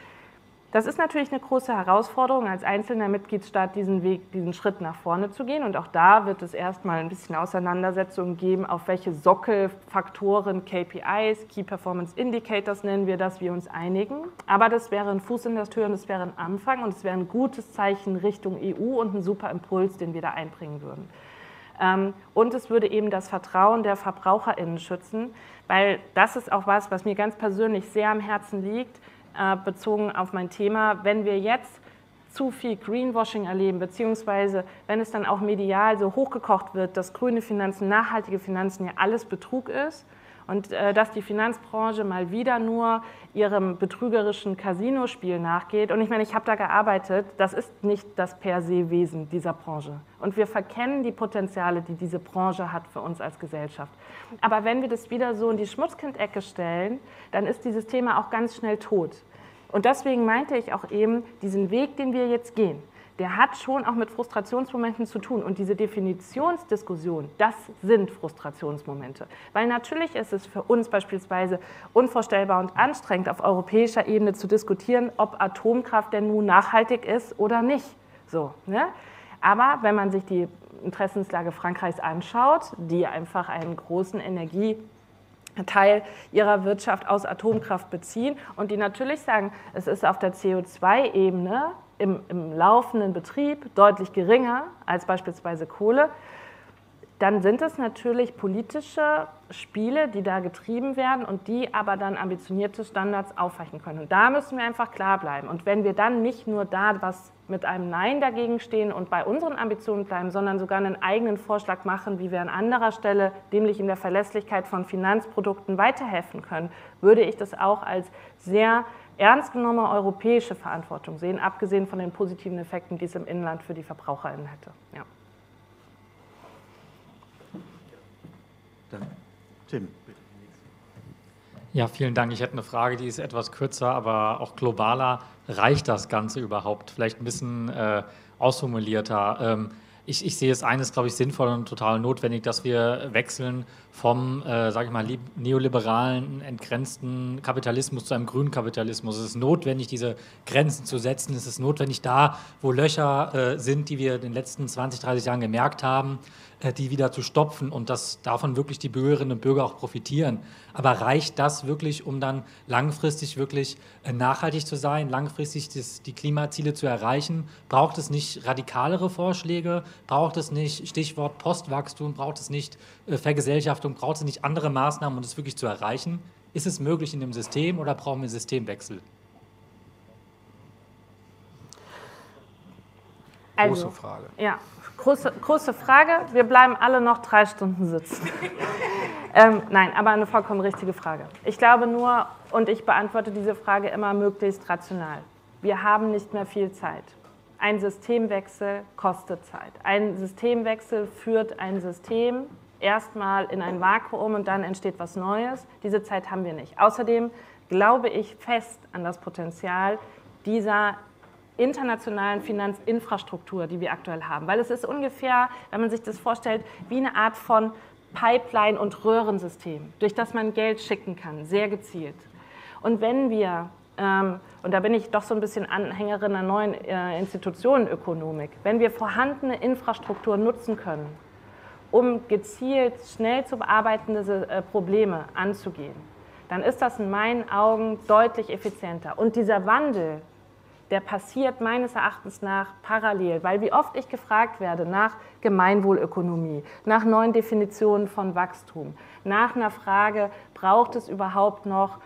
Das ist natürlich eine große Herausforderung, als einzelner Mitgliedstaat diesen Schritt nach vorne zu gehen. Und auch da wird es erstmal ein bisschen Auseinandersetzungen geben, auf welche Sockelfaktoren, KPIs, Key Performance Indicators nennen wir das, wir uns einigen. Aber das wäre ein Fuß in der Tür und das wäre ein Anfang und es wäre ein gutes Zeichen Richtung EU und ein super Impuls, den wir da einbringen würden. Und es würde eben das Vertrauen der VerbraucherInnen schützen, weil das ist auch was mir ganz persönlich sehr am Herzen liegt, bezogen auf mein Thema, wenn wir jetzt zu viel Greenwashing erleben, beziehungsweise wenn es dann auch medial so hochgekocht wird, dass grüne Finanzen, nachhaltige Finanzen ja alles Betrug ist und dass die Finanzbranche mal wieder nur ihrem betrügerischen Casinospiel nachgeht. Und ich meine, ich habe da gearbeitet, das ist nicht das per se Wesen dieser Branche. Und wir verkennen die Potenziale, die diese Branche hat für uns als Gesellschaft. Aber wenn wir das wieder so in die Schmutzkind-Ecke stellen, dann ist dieses Thema auch ganz schnell tot. Und deswegen meinte ich auch eben, diesen Weg, den wir jetzt gehen, der hat schon auch mit Frustrationsmomenten zu tun. Und diese Definitionsdiskussion, das sind Frustrationsmomente. Weil natürlich ist es für uns beispielsweise unvorstellbar und anstrengend, auf europäischer Ebene zu diskutieren, ob Atomkraft denn nun nachhaltig ist oder nicht. So, ne? Aber wenn man sich die Interessenslage Frankreichs anschaut, die einfach einen großen Energieteil ihrer Wirtschaft aus Atomkraft beziehen und die natürlich sagen, es ist auf der CO2-Ebene im laufenden Betrieb deutlich geringer als beispielsweise Kohle, dann sind es natürlich politische Spiele, die da getrieben werden und die aber dann ambitionierte Standards aufweichen können. Und da müssen wir einfach klar bleiben. Und wenn wir dann nicht nur da was mit einem Nein dagegen stehen und bei unseren Ambitionen bleiben, sondern sogar einen eigenen Vorschlag machen, wie wir an anderer Stelle, nämlich in der Verlässlichkeit von Finanzprodukten, weiterhelfen können, würde ich das auch als sehr ernst genommene europäische Verantwortung sehen, abgesehen von den positiven Effekten, die es im Inland für die VerbraucherInnen hätte. Ja. Tim, bitte. Ja, vielen Dank. Ich hätte eine Frage, die ist etwas kürzer, aber auch globaler. Reicht das Ganze überhaupt? Vielleicht ein bisschen ausformulierter. Ich sehe es eines, glaube ich, sinnvoll und total notwendig, dass wir wechseln vom, sage ich mal, neoliberalen, entgrenzten Kapitalismus zu einem grünen Kapitalismus. Es ist notwendig, diese Grenzen zu setzen. Es ist notwendig, da, wo Löcher sind, die wir in den letzten 20, 30 Jahren gemerkt haben, die wieder zu stopfen und dass davon wirklich die Bürgerinnen und Bürger auch profitieren. Aber reicht das wirklich, um dann langfristig wirklich nachhaltig zu sein, langfristig die Klimaziele zu erreichen? Braucht es nicht radikalere Vorschläge? Braucht es nicht, Stichwort Postwachstum, braucht es nicht Vergesellschaftung, braucht es nicht andere Maßnahmen, um das wirklich zu erreichen? Ist es möglich in dem System oder brauchen wir Systemwechsel? Große Frage. Ja, große Frage. Wir bleiben alle noch 3 Stunden sitzen. Nein, aber eine vollkommen richtige Frage. Ich glaube nur, und ich beantworte diese Frage immer möglichst rational, wir haben nicht mehr viel Zeit. Ein Systemwechsel kostet Zeit. Ein Systemwechsel führt ein System erstmal in ein Vakuum und dann entsteht was Neues. Diese Zeit haben wir nicht. Außerdem glaube ich fest an das Potenzial dieser internationalen Finanzinfrastruktur, die wir aktuell haben. Weil es ist ungefähr, wenn man sich das vorstellt, wie eine Art von Pipeline- und Röhrensystem, durch das man Geld schicken kann, sehr gezielt. Und wenn wir, und da bin ich doch so ein bisschen Anhängerin der neuen Institutionenökonomik, wenn wir vorhandene Infrastruktur nutzen können, um gezielt schnell zu bearbeitende Probleme anzugehen, dann ist das in meinen Augen deutlich effizienter. Und dieser Wandel, der passiert meines Erachtens nach parallel, weil wie oft ich gefragt werde nach Gemeinwohlökonomie, nach neuen Definitionen von Wachstum, nach einer Frage, braucht es überhaupt noch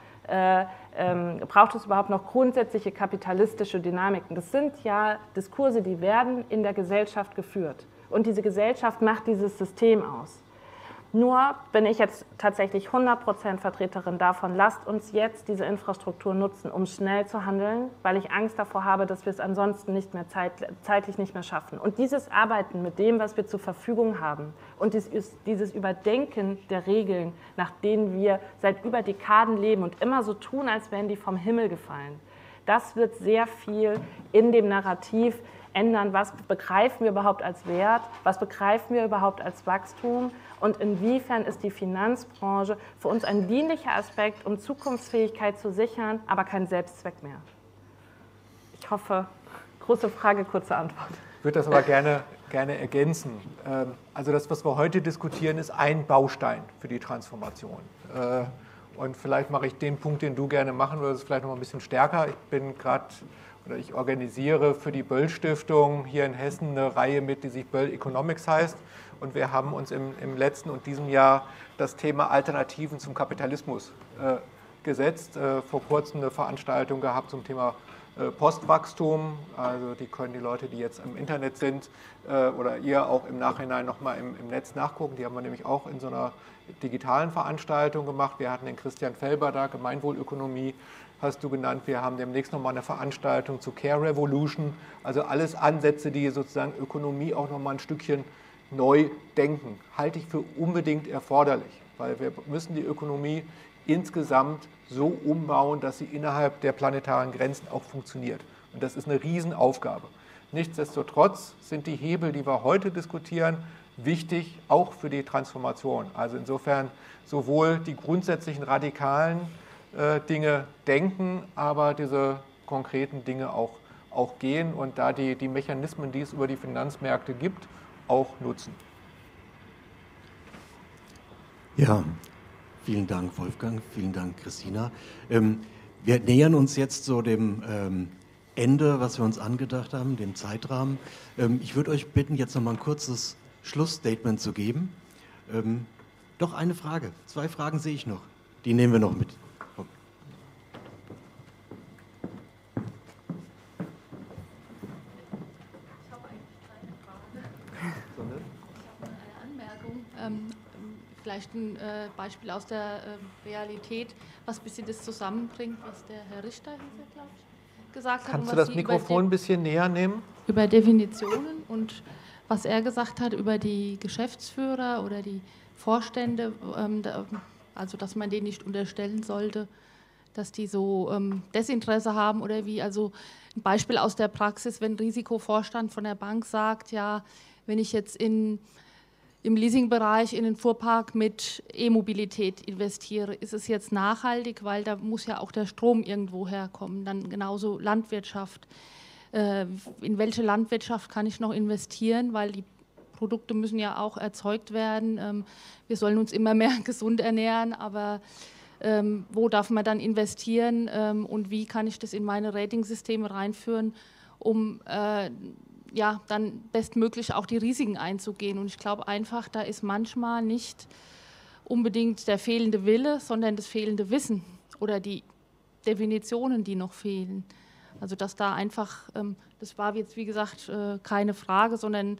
grundsätzliche kapitalistische Dynamiken. Das sind ja Diskurse, die werden in der Gesellschaft geführt. Und diese Gesellschaft macht dieses System aus. Nur bin ich jetzt tatsächlich 100% Vertreterin davon, lasst uns jetzt diese Infrastruktur nutzen, um schnell zu handeln, weil ich Angst davor habe, dass wir es ansonsten nicht mehr zeitlich nicht mehr schaffen. Und dieses Arbeiten mit dem, was wir zur Verfügung haben und dieses Überdenken der Regeln, nach denen wir seit über Dekaden leben und immer so tun, als wären die vom Himmel gefallen, das wird sehr viel in dem Narrativ ändern, was begreifen wir überhaupt als Wert, was begreifen wir überhaupt als Wachstum und inwiefern ist die Finanzbranche für uns ein dienlicher Aspekt, um Zukunftsfähigkeit zu sichern, aber kein Selbstzweck mehr. Ich hoffe, große Frage, kurze Antwort. Ich würde das aber gerne ergänzen. Also das, was wir heute diskutieren, ist ein Baustein für die Transformation. Und vielleicht mache ich den Punkt, den du gerne machen würdest, vielleicht noch mal ein bisschen stärker. Ich organisiere für die Böll-Stiftung hier in Hessen eine Reihe mit, die sich Böll Economics heißt. Und wir haben uns im letzten und diesem Jahr das Thema Alternativen zum Kapitalismus gesetzt. Vor kurzem eine Veranstaltung gehabt zum Thema Postwachstum. Also die können die Leute, die jetzt im Internet sind oder ihr auch im Nachhinein nochmal im Netz nachgucken. Die haben wir nämlich auch in so einer digitalen Veranstaltung gemacht. Wir hatten den Christian Felber da, Gemeinwohlökonomie hast du genannt. Wir haben demnächst nochmal eine Veranstaltung zu Care Revolution. Also alles Ansätze, die sozusagen Ökonomie auch nochmal ein Stückchen neu denken. Halte ich für unbedingt erforderlich, weil wir müssen die Ökonomie insgesamt so umbauen, dass sie innerhalb der planetaren Grenzen auch funktioniert. Und das ist eine Riesenaufgabe. Nichtsdestotrotz sind die Hebel, die wir heute diskutieren, wichtig, auch für die Transformation. Also insofern sowohl die grundsätzlichen radikalen Dinge denken, aber diese konkreten Dinge auch gehen und da die Mechanismen, die es über die Finanzmärkte gibt, auch nutzen. Ja, vielen Dank, Wolfgang, vielen Dank, Christina. Wir nähern uns jetzt so dem Ende, was wir uns angedacht haben, dem Zeitrahmen. Ich würde euch bitten, jetzt noch mal ein kurzes Schlussstatement zu geben. Doch eine Frage, 2 Fragen sehe ich noch, die nehmen wir noch mit. Vielleicht ein Beispiel aus der Realität, was ein bisschen das zusammenbringt, was der Herr Richter hier, glaube ich, gesagt hat. Kannst du das Mikrofon ein bisschen näher nehmen? Über Definitionen und was er gesagt hat über die Geschäftsführer oder die Vorstände, also dass man denen nicht unterstellen sollte, dass die so Desinteresse haben oder wie. Also ein Beispiel aus der Praxis, wenn ein Risikovorstand von der Bank sagt, ja, wenn ich jetzt im Leasingbereich in den Fuhrpark mit E-Mobilität investiere, ist es jetzt nachhaltig, weil da muss ja auch der Strom irgendwo herkommen. Dann genauso Landwirtschaft. In welche Landwirtschaft kann ich noch investieren, weil die Produkte müssen ja auch erzeugt werden. Wir sollen uns immer mehr gesund ernähren, aber wo darf man dann investieren und wie kann ich das in meine Ratingsysteme reinführen, um ja, dann bestmöglich auch die Risiken einzugehen. Und ich glaube einfach, da ist manchmal nicht unbedingt der fehlende Wille, sondern das fehlende Wissen oder die Definitionen, die noch fehlen. Also dass da einfach, das war jetzt wie gesagt keine Frage, sondern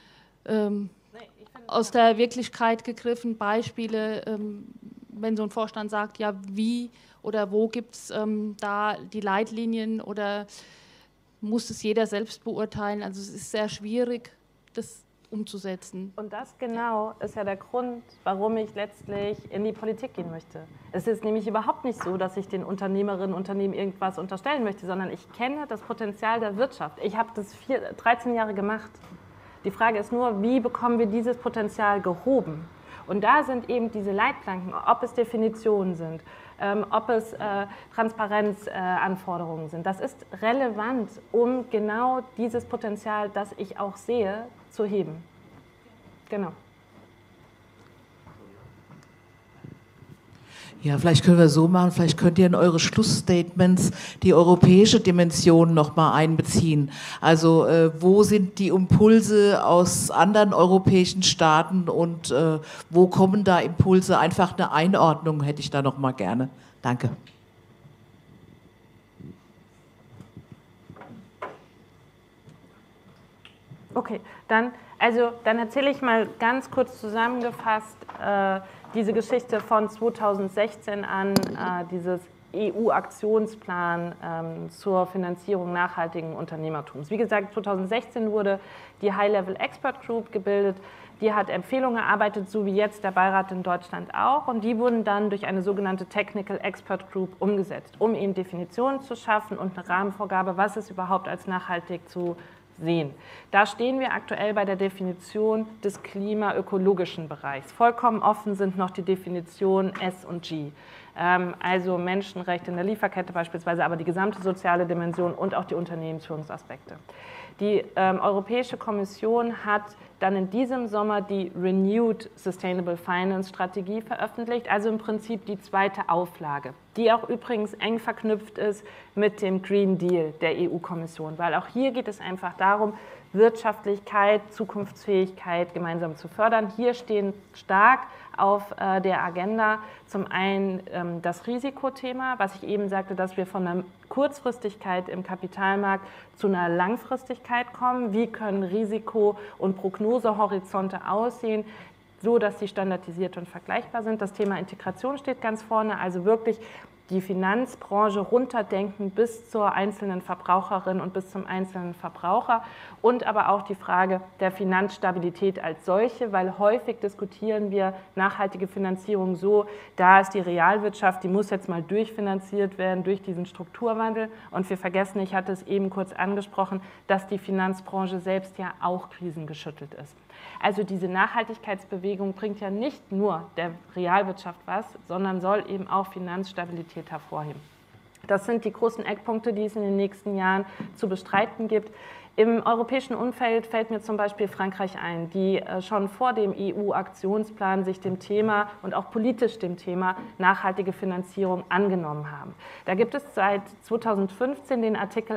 aus der Wirklichkeit gegriffen, Beispiele, wenn so ein Vorstand sagt, ja wie oder wo gibt es da die Leitlinien oder muss es jeder selbst beurteilen. Also es ist sehr schwierig, das umzusetzen. Und das genau ist ja der Grund, warum ich letztlich in die Politik gehen möchte. Es ist nämlich überhaupt nicht so, dass ich den Unternehmerinnen und Unternehmen irgendwas unterstellen möchte, sondern ich kenne das Potenzial der Wirtschaft. Ich habe das 13 Jahre gemacht. Die Frage ist nur, wie bekommen wir dieses Potenzial gehoben? Und da sind eben diese Leitplanken, ob es Definitionen sind, ob es Transparenzanforderungen sind. Das ist relevant, um genau dieses Potenzial, das ich auch sehe, zu heben. Genau. Ja, vielleicht können wir so machen, vielleicht könnt ihr in eure Schlussstatements die europäische Dimension nochmal einbeziehen. Also wo sind die Impulse aus anderen europäischen Staaten und wo kommen da Impulse? Einfach eine Einordnung hätte ich da nochmal gerne. Danke. Okay, dann erzähle ich mal ganz kurz zusammengefasst diese Geschichte von 2016 an, dieses EU-Aktionsplan zur Finanzierung nachhaltigen Unternehmertums. Wie gesagt, 2016 wurde die High-Level Expert Group gebildet. Die hat Empfehlungen erarbeitet, so wie jetzt der Beirat in Deutschland auch. Und die wurden dann durch eine sogenannte Technical Expert Group umgesetzt, um eben Definitionen zu schaffen und eine Rahmenvorgabe, was ist überhaupt als nachhaltig zu sehen. Da stehen wir aktuell bei der Definition des klimaökologischen Bereichs. Vollkommen offen sind noch die Definitionen S und G. Also Menschenrechte in der Lieferkette beispielsweise, aber die gesamte soziale Dimension und auch die Unternehmensführungsaspekte. Die Europäische Kommission hat dann in diesem Sommer die Renewed Sustainable Finance Strategie veröffentlicht, also im Prinzip die zweite Auflage, die auch übrigens eng verknüpft ist mit dem Green Deal der EU-Kommission, weil auch hier geht es einfach darum, Wirtschaftlichkeit, Zukunftsfähigkeit gemeinsam zu fördern. Hier stehen stark auf der Agenda zum einen das Risikothema, was ich eben sagte, dass wir von einer Kurzfristigkeit im Kapitalmarkt zu einer Langfristigkeit kommen. Wie können Risiko- und Prognosehorizonte aussehen, so dass sie standardisiert und vergleichbar sind. Das Thema Integration steht ganz vorne, also wirklich die Finanzbranche runterdenken bis zur einzelnen Verbraucherin und bis zum einzelnen Verbraucher und aber auch die Frage der Finanzstabilität als solche, weil häufig diskutieren wir nachhaltige Finanzierung so, da ist die Realwirtschaft, die muss jetzt mal durchfinanziert werden durch diesen Strukturwandel und wir vergessen, ich hatte es eben kurz angesprochen, dass die Finanzbranche selbst ja auch krisengeschüttelt ist. Also diese Nachhaltigkeitsbewegung bringt ja nicht nur der Realwirtschaft was, sondern soll eben auch Finanzstabilität hervorheben. Das sind die großen Eckpunkte, die es in den nächsten Jahren zu bestreiten gibt. Im europäischen Umfeld fällt mir zum Beispiel Frankreich ein, die schon vor dem EU-Aktionsplan sich dem Thema und auch politisch dem Thema nachhaltige Finanzierung angenommen haben. Da gibt es seit 2015 den Artikel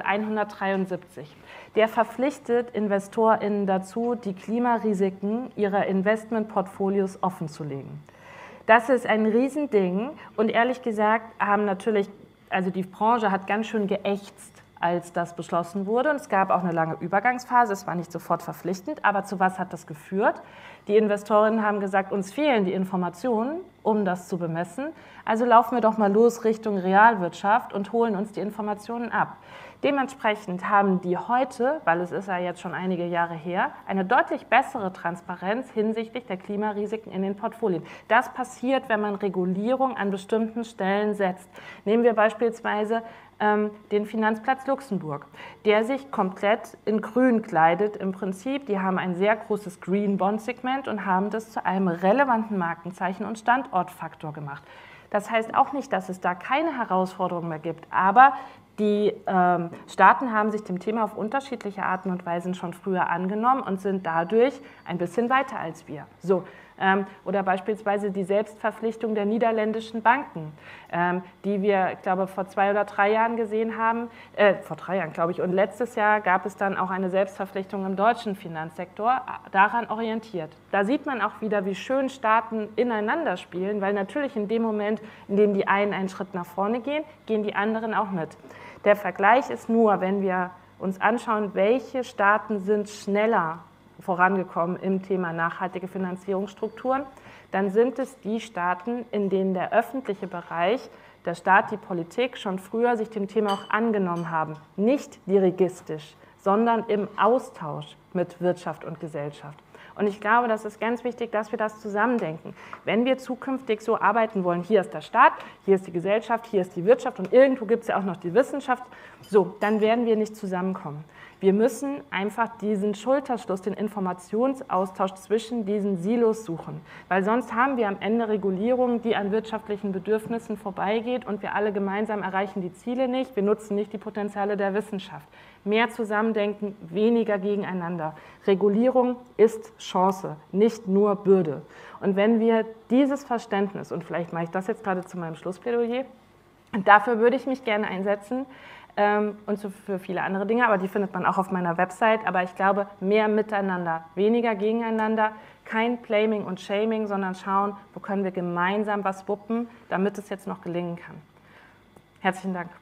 173. Der verpflichtet InvestorInnen dazu, die Klimarisiken ihrer Investmentportfolios offenzulegen. Das ist ein Riesending und ehrlich gesagt haben natürlich, also die Branche hat ganz schön geächzt, als das beschlossen wurde. Und es gab auch eine lange Übergangsphase, es war nicht sofort verpflichtend, aber zu was hat das geführt? Die Investorinnen haben gesagt, uns fehlen die Informationen, um das zu bemessen, also laufen wir doch mal los Richtung Realwirtschaft und holen uns die Informationen ab. Dementsprechend haben die heute, weil es ist ja jetzt schon einige Jahre her, eine deutlich bessere Transparenz hinsichtlich der Klimarisiken in den Portfolien. Das passiert, wenn man Regulierung an bestimmten Stellen setzt. Nehmen wir beispielsweise den Finanzplatz Luxemburg, der sich komplett in grün kleidet im Prinzip. Die haben ein sehr großes Green-Bond-Segment und haben das zu einem relevanten Markenzeichen und Standortfaktor gemacht. Das heißt auch nicht, dass es da keine Herausforderungen mehr gibt, aber die Staaten haben sich dem Thema auf unterschiedliche Arten und Weisen schon früher angenommen und sind dadurch ein bisschen weiter als wir. So. Oder beispielsweise die Selbstverpflichtung der niederländischen Banken, die wir, ich glaube, vor 2 oder 3 Jahren gesehen haben, vor 3 Jahren, glaube ich, und letztes Jahr gab es dann auch eine Selbstverpflichtung im deutschen Finanzsektor, daran orientiert. Da sieht man auch wieder, wie schön Staaten ineinander spielen, weil natürlich in dem Moment, in dem die einen einen Schritt nach vorne gehen, gehen die anderen auch mit. Der Vergleich ist nur, wenn wir uns anschauen, welche Staaten sind schneller vorangekommen im Thema nachhaltige Finanzierungsstrukturen, dann sind es die Staaten, in denen der öffentliche Bereich, der Staat, die Politik schon früher sich dem Thema auch angenommen haben. Nicht dirigistisch, sondern im Austausch mit Wirtschaft und Gesellschaft. Und ich glaube, das ist ganz wichtig, dass wir das zusammendenken. Wenn wir zukünftig so arbeiten wollen, hier ist der Staat, hier ist die Gesellschaft, hier ist die Wirtschaft und irgendwo gibt es ja auch noch die Wissenschaft, so, dann werden wir nicht zusammenkommen. Wir müssen einfach diesen Schulterschluss, den Informationsaustausch zwischen diesen Silos suchen, weil sonst haben wir am Ende Regulierung, die an wirtschaftlichen Bedürfnissen vorbeigeht und wir alle gemeinsam erreichen die Ziele nicht, wir nutzen nicht die Potenziale der Wissenschaft. Mehr Zusammendenken, weniger gegeneinander. Regulierung ist Chance, nicht nur Bürde. Und wenn wir dieses Verständnis, und vielleicht mache ich das jetzt gerade zu meinem Schlussplädoyer, und dafür würde ich mich gerne einsetzen, und für viele andere Dinge, aber die findet man auch auf meiner Website. Aber ich glaube, mehr miteinander, weniger gegeneinander, kein Blaming und Shaming, sondern schauen, wo können wir gemeinsam was wuppen, damit es jetzt noch gelingen kann. Herzlichen Dank.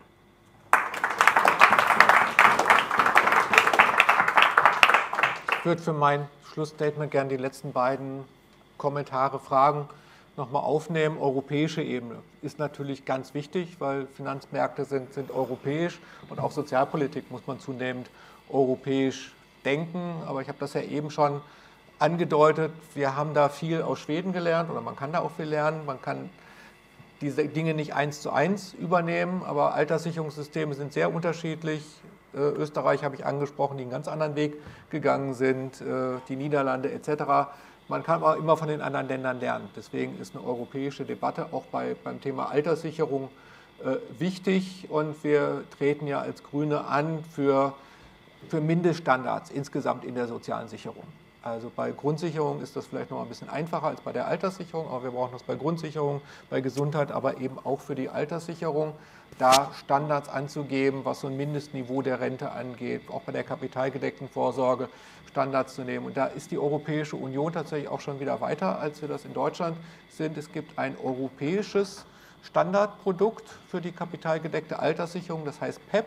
Ich würde für mein Schlussstatement gerne die letzten beiden Kommentare, Fragen nochmal aufnehmen. Europäische Ebene ist natürlich ganz wichtig, weil Finanzmärkte sind europäisch und auch Sozialpolitik muss man zunehmend europäisch denken. Aber ich habe das ja eben schon angedeutet, wir haben da viel aus Schweden gelernt oder man kann da auch viel lernen. Man kann diese Dinge nicht 1:1 übernehmen, aber Alterssicherungssysteme sind sehr unterschiedlich. Österreich habe ich angesprochen, die einen ganz anderen Weg gegangen sind, die Niederlande etc. Man kann aber immer von den anderen Ländern lernen. Deswegen ist eine europäische Debatte auch beim Thema Alterssicherung wichtig. Und wir treten ja als Grüne an für Mindeststandards insgesamt in der sozialen Sicherung. Also bei Grundsicherung ist das vielleicht noch ein bisschen einfacher als bei der Alterssicherung, aber wir brauchen das bei Grundsicherung, bei Gesundheit, aber eben auch für die Alterssicherung, da Standards anzugeben, was so ein Mindestniveau der Rente angeht, auch bei der kapitalgedeckten Vorsorge Standards zu nehmen. Und da ist die Europäische Union tatsächlich auch schon wieder weiter, als wir das in Deutschland sind. Es gibt ein europäisches Standardprodukt für die kapitalgedeckte Alterssicherung, das heißt PEP,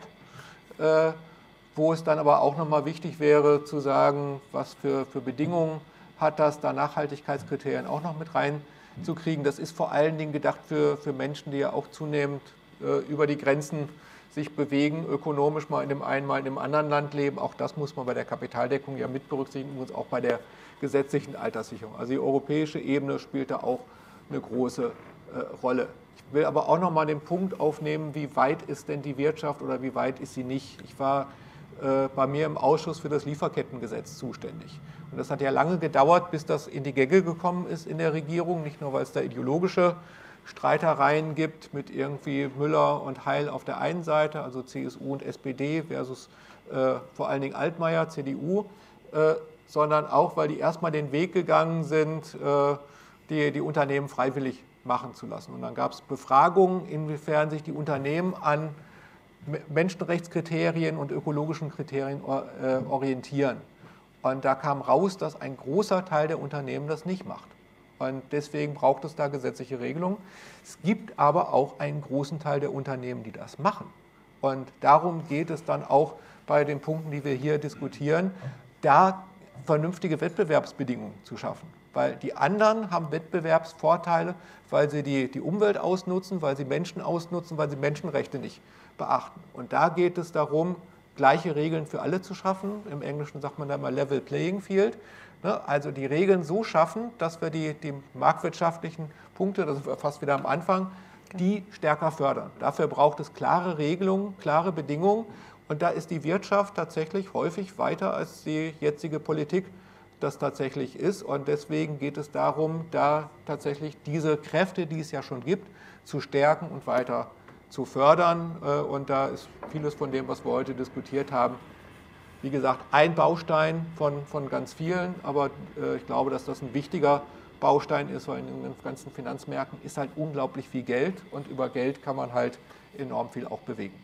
wo es dann aber auch nochmal wichtig wäre zu sagen, was für Bedingungen hat das, da Nachhaltigkeitskriterien auch noch mit reinzukriegen. Das ist vor allen Dingen gedacht für Menschen, die ja auch zunehmend über die Grenzen sich bewegen, ökonomisch mal in dem einen, mal in dem anderen Land leben. Auch das muss man bei der Kapitaldeckung ja mit berücksichtigen, übrigens auch bei der gesetzlichen Alterssicherung. Also die europäische Ebene spielt da auch eine große Rolle. Ich will aber auch noch mal den Punkt aufnehmen, wie weit ist denn die Wirtschaft oder wie weit ist sie nicht. Ich war bei mir im Ausschuss für das Lieferkettengesetz zuständig. Und das hat ja lange gedauert, bis das in die Gänge gekommen ist in der Regierung, nicht nur, weil es da ideologische Streitereien gibt mit irgendwie Müller und Heil auf der einen Seite, also CSU und SPD versus vor allen Dingen Altmaier, CDU, sondern auch, weil die erstmal den Weg gegangen sind, die Unternehmen freiwillig machen zu lassen. Und dann gab es Befragungen, inwiefern sich die Unternehmen an Menschenrechtskriterien und ökologischen Kriterien orientieren. Und da kam raus, dass ein großer Teil der Unternehmen das nicht macht. Und deswegen braucht es da gesetzliche Regelungen. Es gibt aber auch einen großen Teil der Unternehmen, die das machen. Und darum geht es dann auch bei den Punkten, die wir hier diskutieren, da vernünftige Wettbewerbsbedingungen zu schaffen. Weil die anderen haben Wettbewerbsvorteile, weil sie die Umwelt ausnutzen, weil sie Menschen ausnutzen, weil sie Menschenrechte nicht beachten. Und da geht es darum, gleiche Regeln für alle zu schaffen. Im Englischen sagt man da mal Level Playing Field. Also die Regeln so schaffen, dass wir die marktwirtschaftlichen Punkte, das ist fast wieder am Anfang, die stärker fördern. Dafür braucht es klare Regelungen, klare Bedingungen. Und da ist die Wirtschaft tatsächlich häufig weiter als die jetzige Politik das tatsächlich ist. Und deswegen geht es darum, da tatsächlich diese Kräfte, die es ja schon gibt, zu stärken und weiter zu fördern. Und da ist vieles von dem, was wir heute diskutiert haben, wie gesagt, ein Baustein von ganz vielen. Aber ich glaube, dass das ein wichtiger Baustein ist, weil in den ganzen Finanzmärkten ist halt unglaublich viel Geld. Und über Geld kann man halt enorm viel auch bewegen.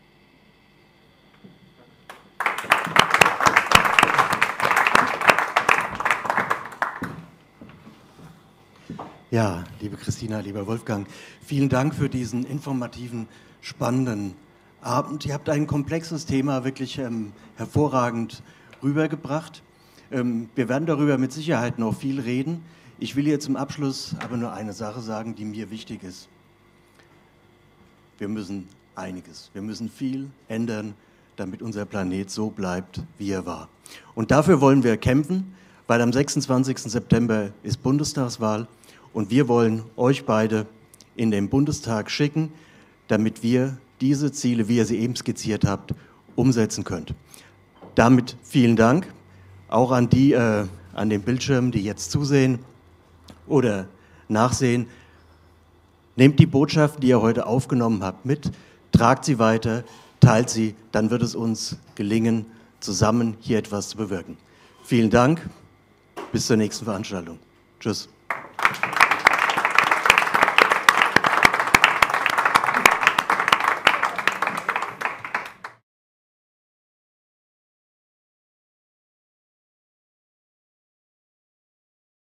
Ja, liebe Christina, lieber Wolfgang, vielen Dank für diesen informativen, spannenden Abend. Ihr habt ein komplexes Thema wirklich hervorragend rübergebracht. Wir werden darüber mit Sicherheit noch viel reden. Ich will hier zum Abschluss aber nur eine Sache sagen, die mir wichtig ist. Wir müssen einiges, wir müssen viel ändern, damit unser Planet so bleibt, wie er war. Und dafür wollen wir kämpfen, weil am 26. September ist Bundestagswahl und wir wollen euch beide in den Bundestag schicken, damit wir diese Ziele, wie ihr sie eben skizziert habt, umsetzen könnt. Damit vielen Dank, auch an die an den Bildschirmen, die jetzt zusehen oder nachsehen. Nehmt die Botschaften, die ihr heute aufgenommen habt, mit, tragt sie weiter, teilt sie, dann wird es uns gelingen, zusammen hier etwas zu bewirken. Vielen Dank, bis zur nächsten Veranstaltung. Tschüss.